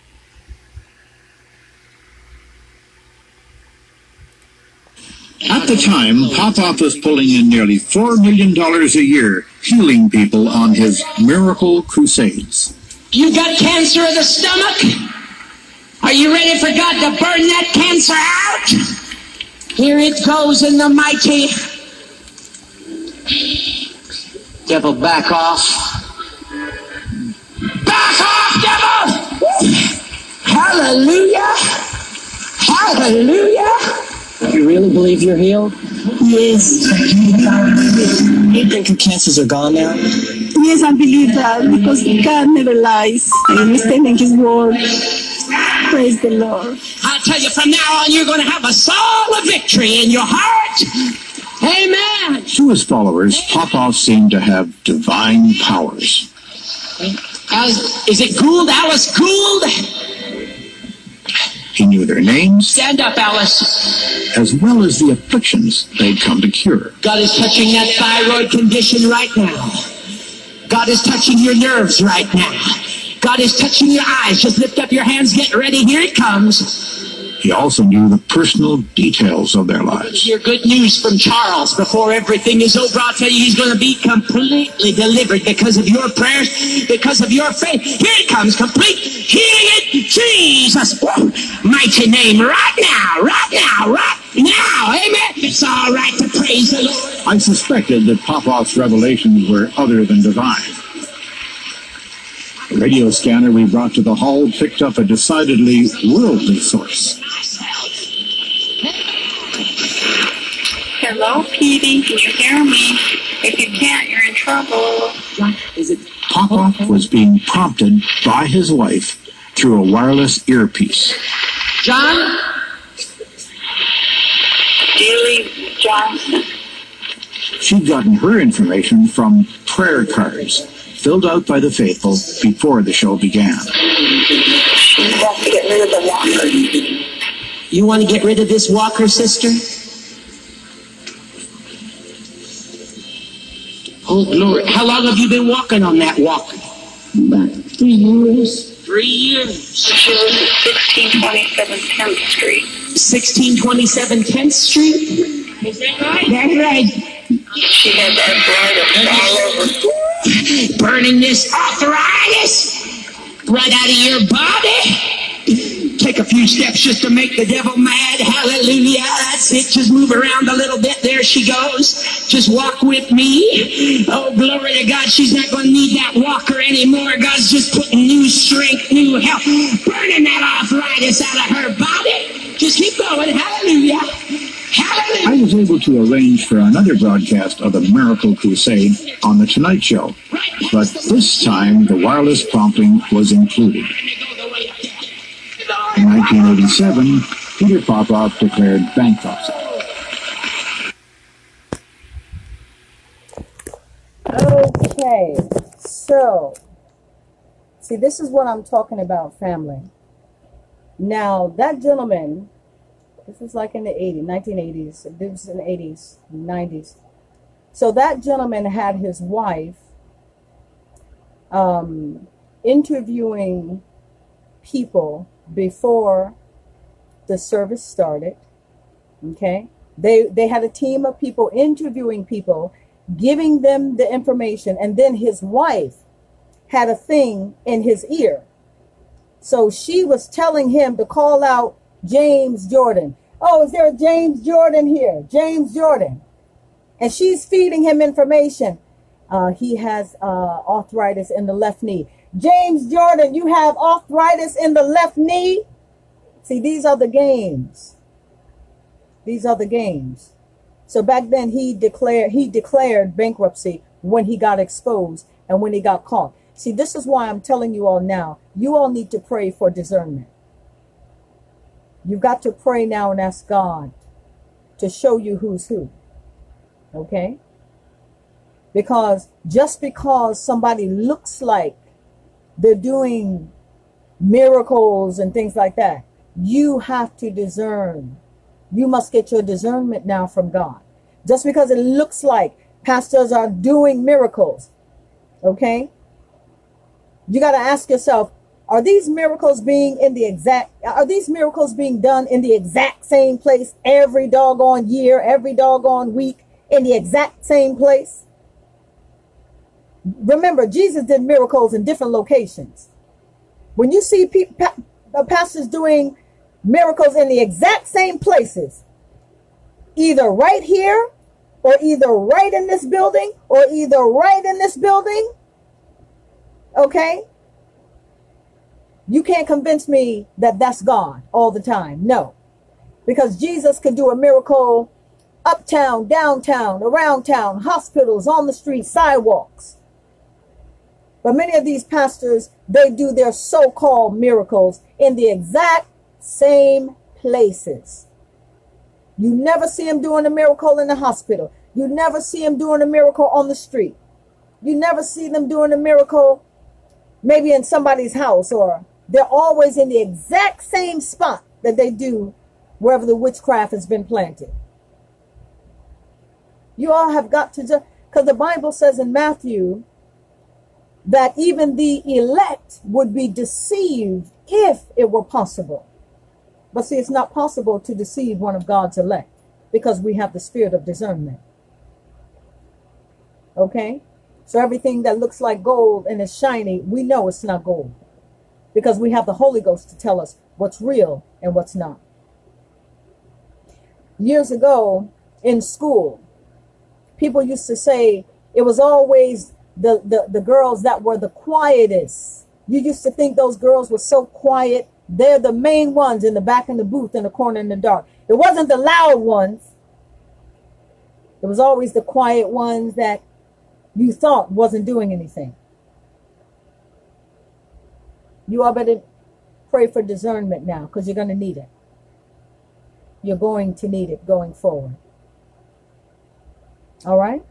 At the time, Popoff was pulling in nearly $4 million a year, healing people on his miracle crusades. You got cancer of the stomach? Are you ready for God to burn that cancer out? Here it goes in the mighty. Devil, back off. Back off, devil! Hallelujah! Hallelujah! You really believe you're healed? Yes. You think your cancers are gone now? Yes, I believe that, because God never lies. I am standing his word. Praise the Lord. I'll tell you, from now on, you're going to have a soul of victory in your heart. Amen. To his followers, Popoff seemed to have divine powers. Is it Gould? Alice Gould? He knew their names. Stand up, Alice. As well as the afflictions they'd come to cure. God is touching that thyroid condition right now. God is touching your nerves right now. God is touching your eyes. Just lift up your hands. Get ready. Here it comes. He also knew the personal details of their lives. Hear good news from Charles before everything is over. I'll tell you, he's going to be completely delivered because of your prayers, because of your faith. Here it comes, complete healing in Jesus' mighty name, right now, right now, right now. Amen. It's all right to praise the Lord. I suspected that Popoff's revelations were other than divine. The radio scanner we brought to the hall picked up a decidedly worldly source. Hello, Petey. Can you hear me? If you can't, you're in trouble. What is it? Popoff was being prompted by his wife through a wireless earpiece. John? Julie Johnson. She'd gotten her information from prayer cards filled out by the faithful before the show began. She wants to get rid of the walker. You want to get rid of this walker, sister? Oh, glory. How long have you been walking on that walker? About 3 years. 3 years. She lives at 1627 10th Street. 1627 10th Street? Is that right? That's right. She has arthritis all over. Burning this arthritis right out of your body. Take a few steps just to make the devil mad. Hallelujah. That's it. Just move around a little bit. There she goes. Just walk with me. Oh, glory to God. She's not going to need that walker anymore. God's just putting new strength, new health, burning that arthritis out of her body. Just keep going. Hallelujah. Hallelujah. I was able to arrange for another broadcast of the Miracle Crusade on The Tonight Show, but this time the wireless prompting was included. In 1987, Peter Popoff declared bankruptcy. Okay, so, see, this is what I'm talking about, family. Now, that gentleman, this is like in the 80s, 1980s, this was in the 80s, 90s. So that gentleman had his wife interviewing people before the service started. Okay, they had a team of people interviewing people, giving them the information, and then his wife had a thing in his ear. So she was telling him to call out James Jordan. Oh, is there a James Jordan here? James Jordan. And she's feeding him information. He has arthritis in the left knee. James Jordan, you have arthritis in the left knee? See, these are the games. These are the games. So back then he declared bankruptcy when he got exposed and when he got caught. See, this is why I'm telling you all now, you all need to pray for discernment. You've got to pray now and ask God to show you who's who. Okay? Because just because somebody looks like they're doing miracles and things like that, you have to discern. You must get your discernment now from God. Just because it looks like pastors are doing miracles, okay? You got to ask yourself, are these miracles being done in the exact same place every doggone year, every doggone week, in the exact same place? Remember, Jesus did miracles in different locations. When you see pastors doing miracles in the exact same places, either right here, or either right in this building, or either right in this building, okay? You can't convince me that that's God all the time. No. Because Jesus could do a miracle uptown, downtown, around town, hospitals, on the street, sidewalks. But many of these pastors, they do their so-called miracles in the exact same places. You never see them doing a miracle in the hospital. You never see them doing a miracle on the street. You never see them doing a miracle maybe in somebody's house, or they're always in the exact same spot that they do wherever the witchcraft has been planted. You all have got to just, because the Bible says in Matthew that even the elect would be deceived if it were possible. But see, it's not possible to deceive one of God's elect because we have the spirit of discernment. Okay? So everything that looks like gold and is shiny, we know it's not gold because we have the Holy Ghost to tell us what's real and what's not. Years ago in school, people used to say it was always the girls that were the quietest. You used to think those girls were so quiet. They're the main ones in the back in the booth in the corner in the dark. It wasn't the loud ones. It was always the quiet ones that you thought wasn't doing anything. You all better pray for discernment now because you're going to need it. You're going to need it going forward. All right?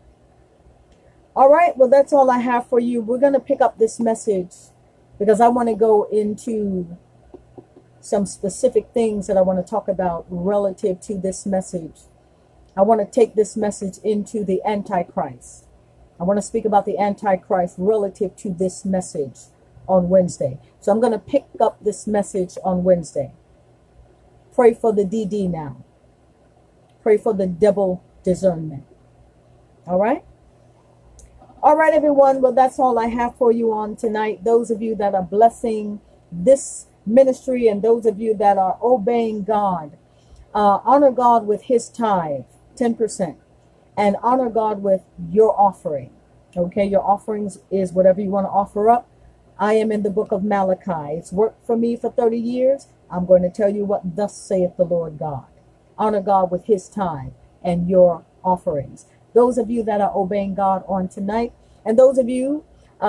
All right, well, that's all I have for you. We're going to pick up this message because I want to go into some specific things that I want to talk about relative to this message. I want to take this message into the Antichrist. I want to speak about the Antichrist relative to this message on Wednesday. So I'm going to pick up this message on Wednesday. Pray for the DD now. Pray for the double discernment. All right? All right, everyone. Well, that's all I have for you on tonight. Those of you that are blessing this ministry and those of you that are obeying God, honor God with his tithe, 10%, and honor God with your offering. Okay, your offerings is whatever you want to offer up. I am in the book of Malachi. It's worked for me for 30 years. I'm going to tell you what thus saith the Lord God. Honor God with his tithe and your offerings. Those of you that are obeying God on tonight, and those of you,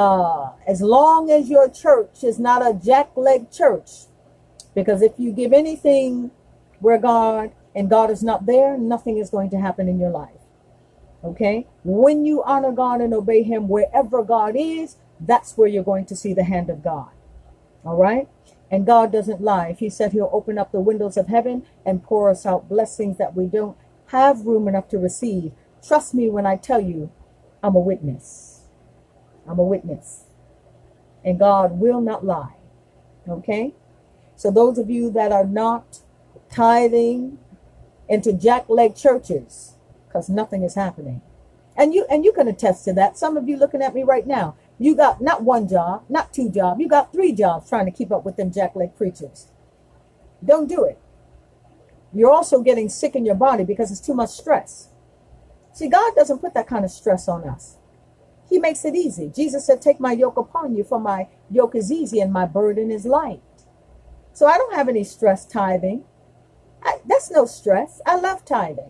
as long as your church is not a jackleg church, because if you give anything where God is not there, nothing is going to happen in your life. Okay? When you honor God and obey him wherever God is, that's where you're going to see the hand of God. All right? And God doesn't lie. If he said he'll open up the windows of heaven and pour us out blessings that we don't have room enough to receive, trust me when I tell you, I'm a witness. I'm a witness. And God will not lie. Okay? So those of you that are not tithing into jackleg churches, because nothing is happening. And you can attest to that. Some of you looking at me right now, you got not one job, not two jobs, you got 3 jobs trying to keep up with them jackleg preachers. Don't do it. You're also getting sick in your body because it's too much stress. See, God doesn't put that kind of stress on us. He makes it easy. Jesus said, take my yoke upon you, for my yoke is easy and my burden is light. So I don't have any stress tithing. That's no stress. I love tithing.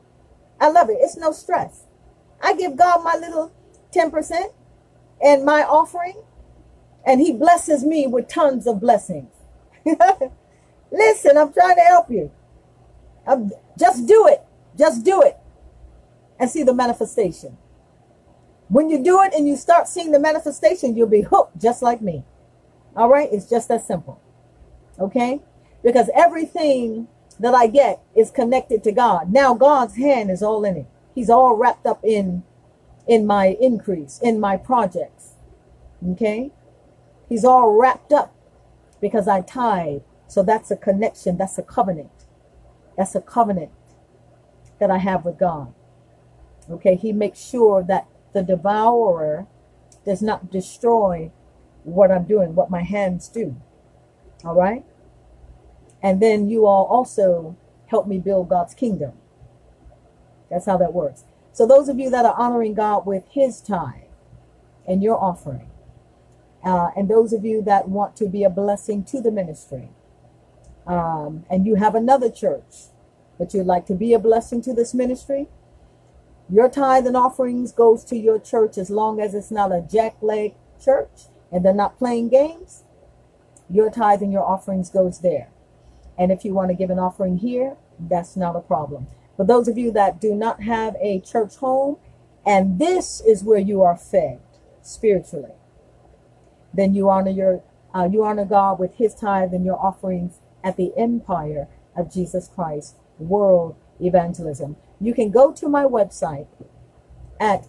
I love it. It's no stress. I give God my little 10% and my offering, and he blesses me with tons of blessings. Listen, I'm trying to help you. Just do it. Just do it. And see the manifestation. When you do it and you start seeing the manifestation, you'll be hooked just like me. All right? It's just that simple. Okay? Because everything that I get is connected to God. Now God's hand is all in it. He's all wrapped up in my increase, in my projects. Okay? He's all wrapped up because I tithe. So that's a connection. That's a covenant. That's a covenant that I have with God. Okay? He makes sure that the devourer does not destroy what I'm doing, what my hands do. All right? And then you all also help me build God's kingdom. That's how that works. So those of you that are honoring God with his tithe and your offering, and those of you that want to be a blessing to the ministry, and you have another church, but you'd like to be a blessing to this ministry, your tithe and offerings goes to your church as long as it's not a jackleg church and they're not playing games. Your tithe and your offerings goes there. And if you want to give an offering here, that's not a problem. For those of you that do not have a church home, and this is where you are fed spiritually, then you honor God with his tithe and your offerings at the Empire of Jesus Christ World Evangelism. You can go to my website at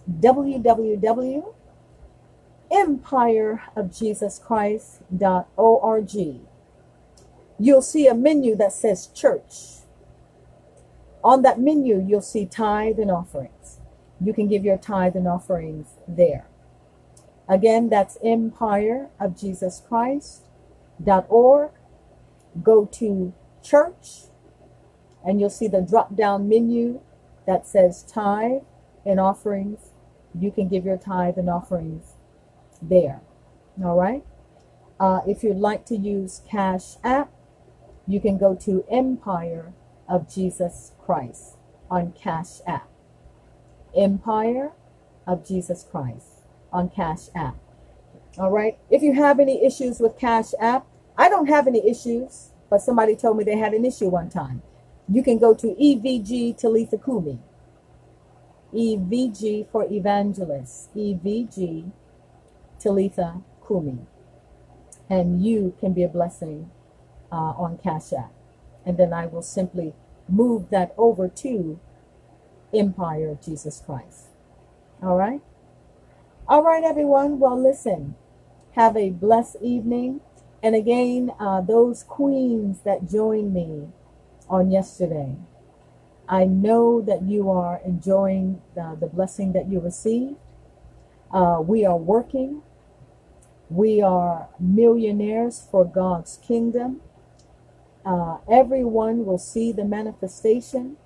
www.empireofjesuschrist.org. you'll see a menu that says church. On that menu, you'll see tithe and offerings. You can give your tithe and offerings there. Again, that's empireofjesuschrist.org. Go to church, and you'll see the drop-down menu that says tithe and offerings. You can give your tithe and offerings there. All right. If you'd like to use Cash App, you can go to Empire of Jesus Christ on Cash App. Empire of Jesus Christ on Cash App. All right. If you have any issues with Cash App, I don't have any issues, but somebody told me they had an issue one time. You can go to EVG Talitha Kumi. EVG for evangelist. EVG Talitha Kumi. And you can be a blessing on Cash App. And then I will simply move that over to Empire of Jesus Christ. All right? All right, everyone. Well, listen. Have a blessed evening. And again, those queens that joined me on yesterday, I know that you are enjoying the blessing that you received. We are working. We are millionaires for God's kingdom. Everyone will see the manifestation.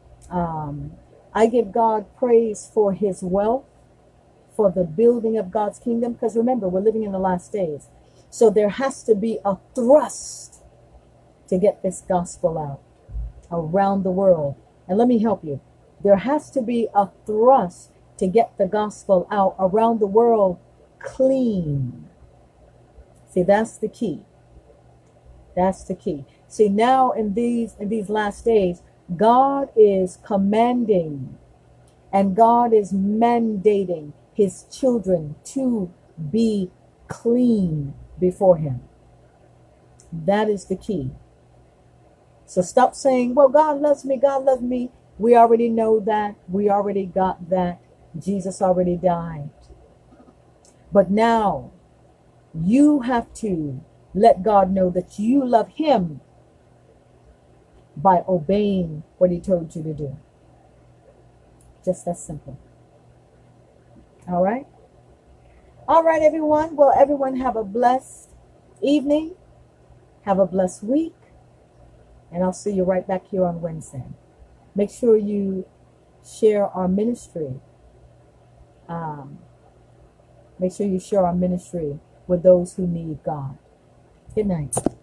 I give God praise for his wealth, for the building of God's kingdom. Because remember, we're living in the last days. So there has to be a thrust to get this gospel out around the world. And let me help you. There has to be a thrust to get the gospel out around the world clean. See, that's the key. That's the key. See, now in these last days, God is commanding and God is mandating his children to be clean before him. That is the key. So stop saying, well, God loves me, God loves me. We already know that. We already got that. Jesus already died. But now you have to let God know that you love him by obeying what he told you to do. Just that simple. All right? All right, everyone. Well, everyone have a blessed evening. Have a blessed week. And I'll see you right back here on Wednesday. Make sure you share our ministry. Make sure you share our ministry with those who need God. Good night.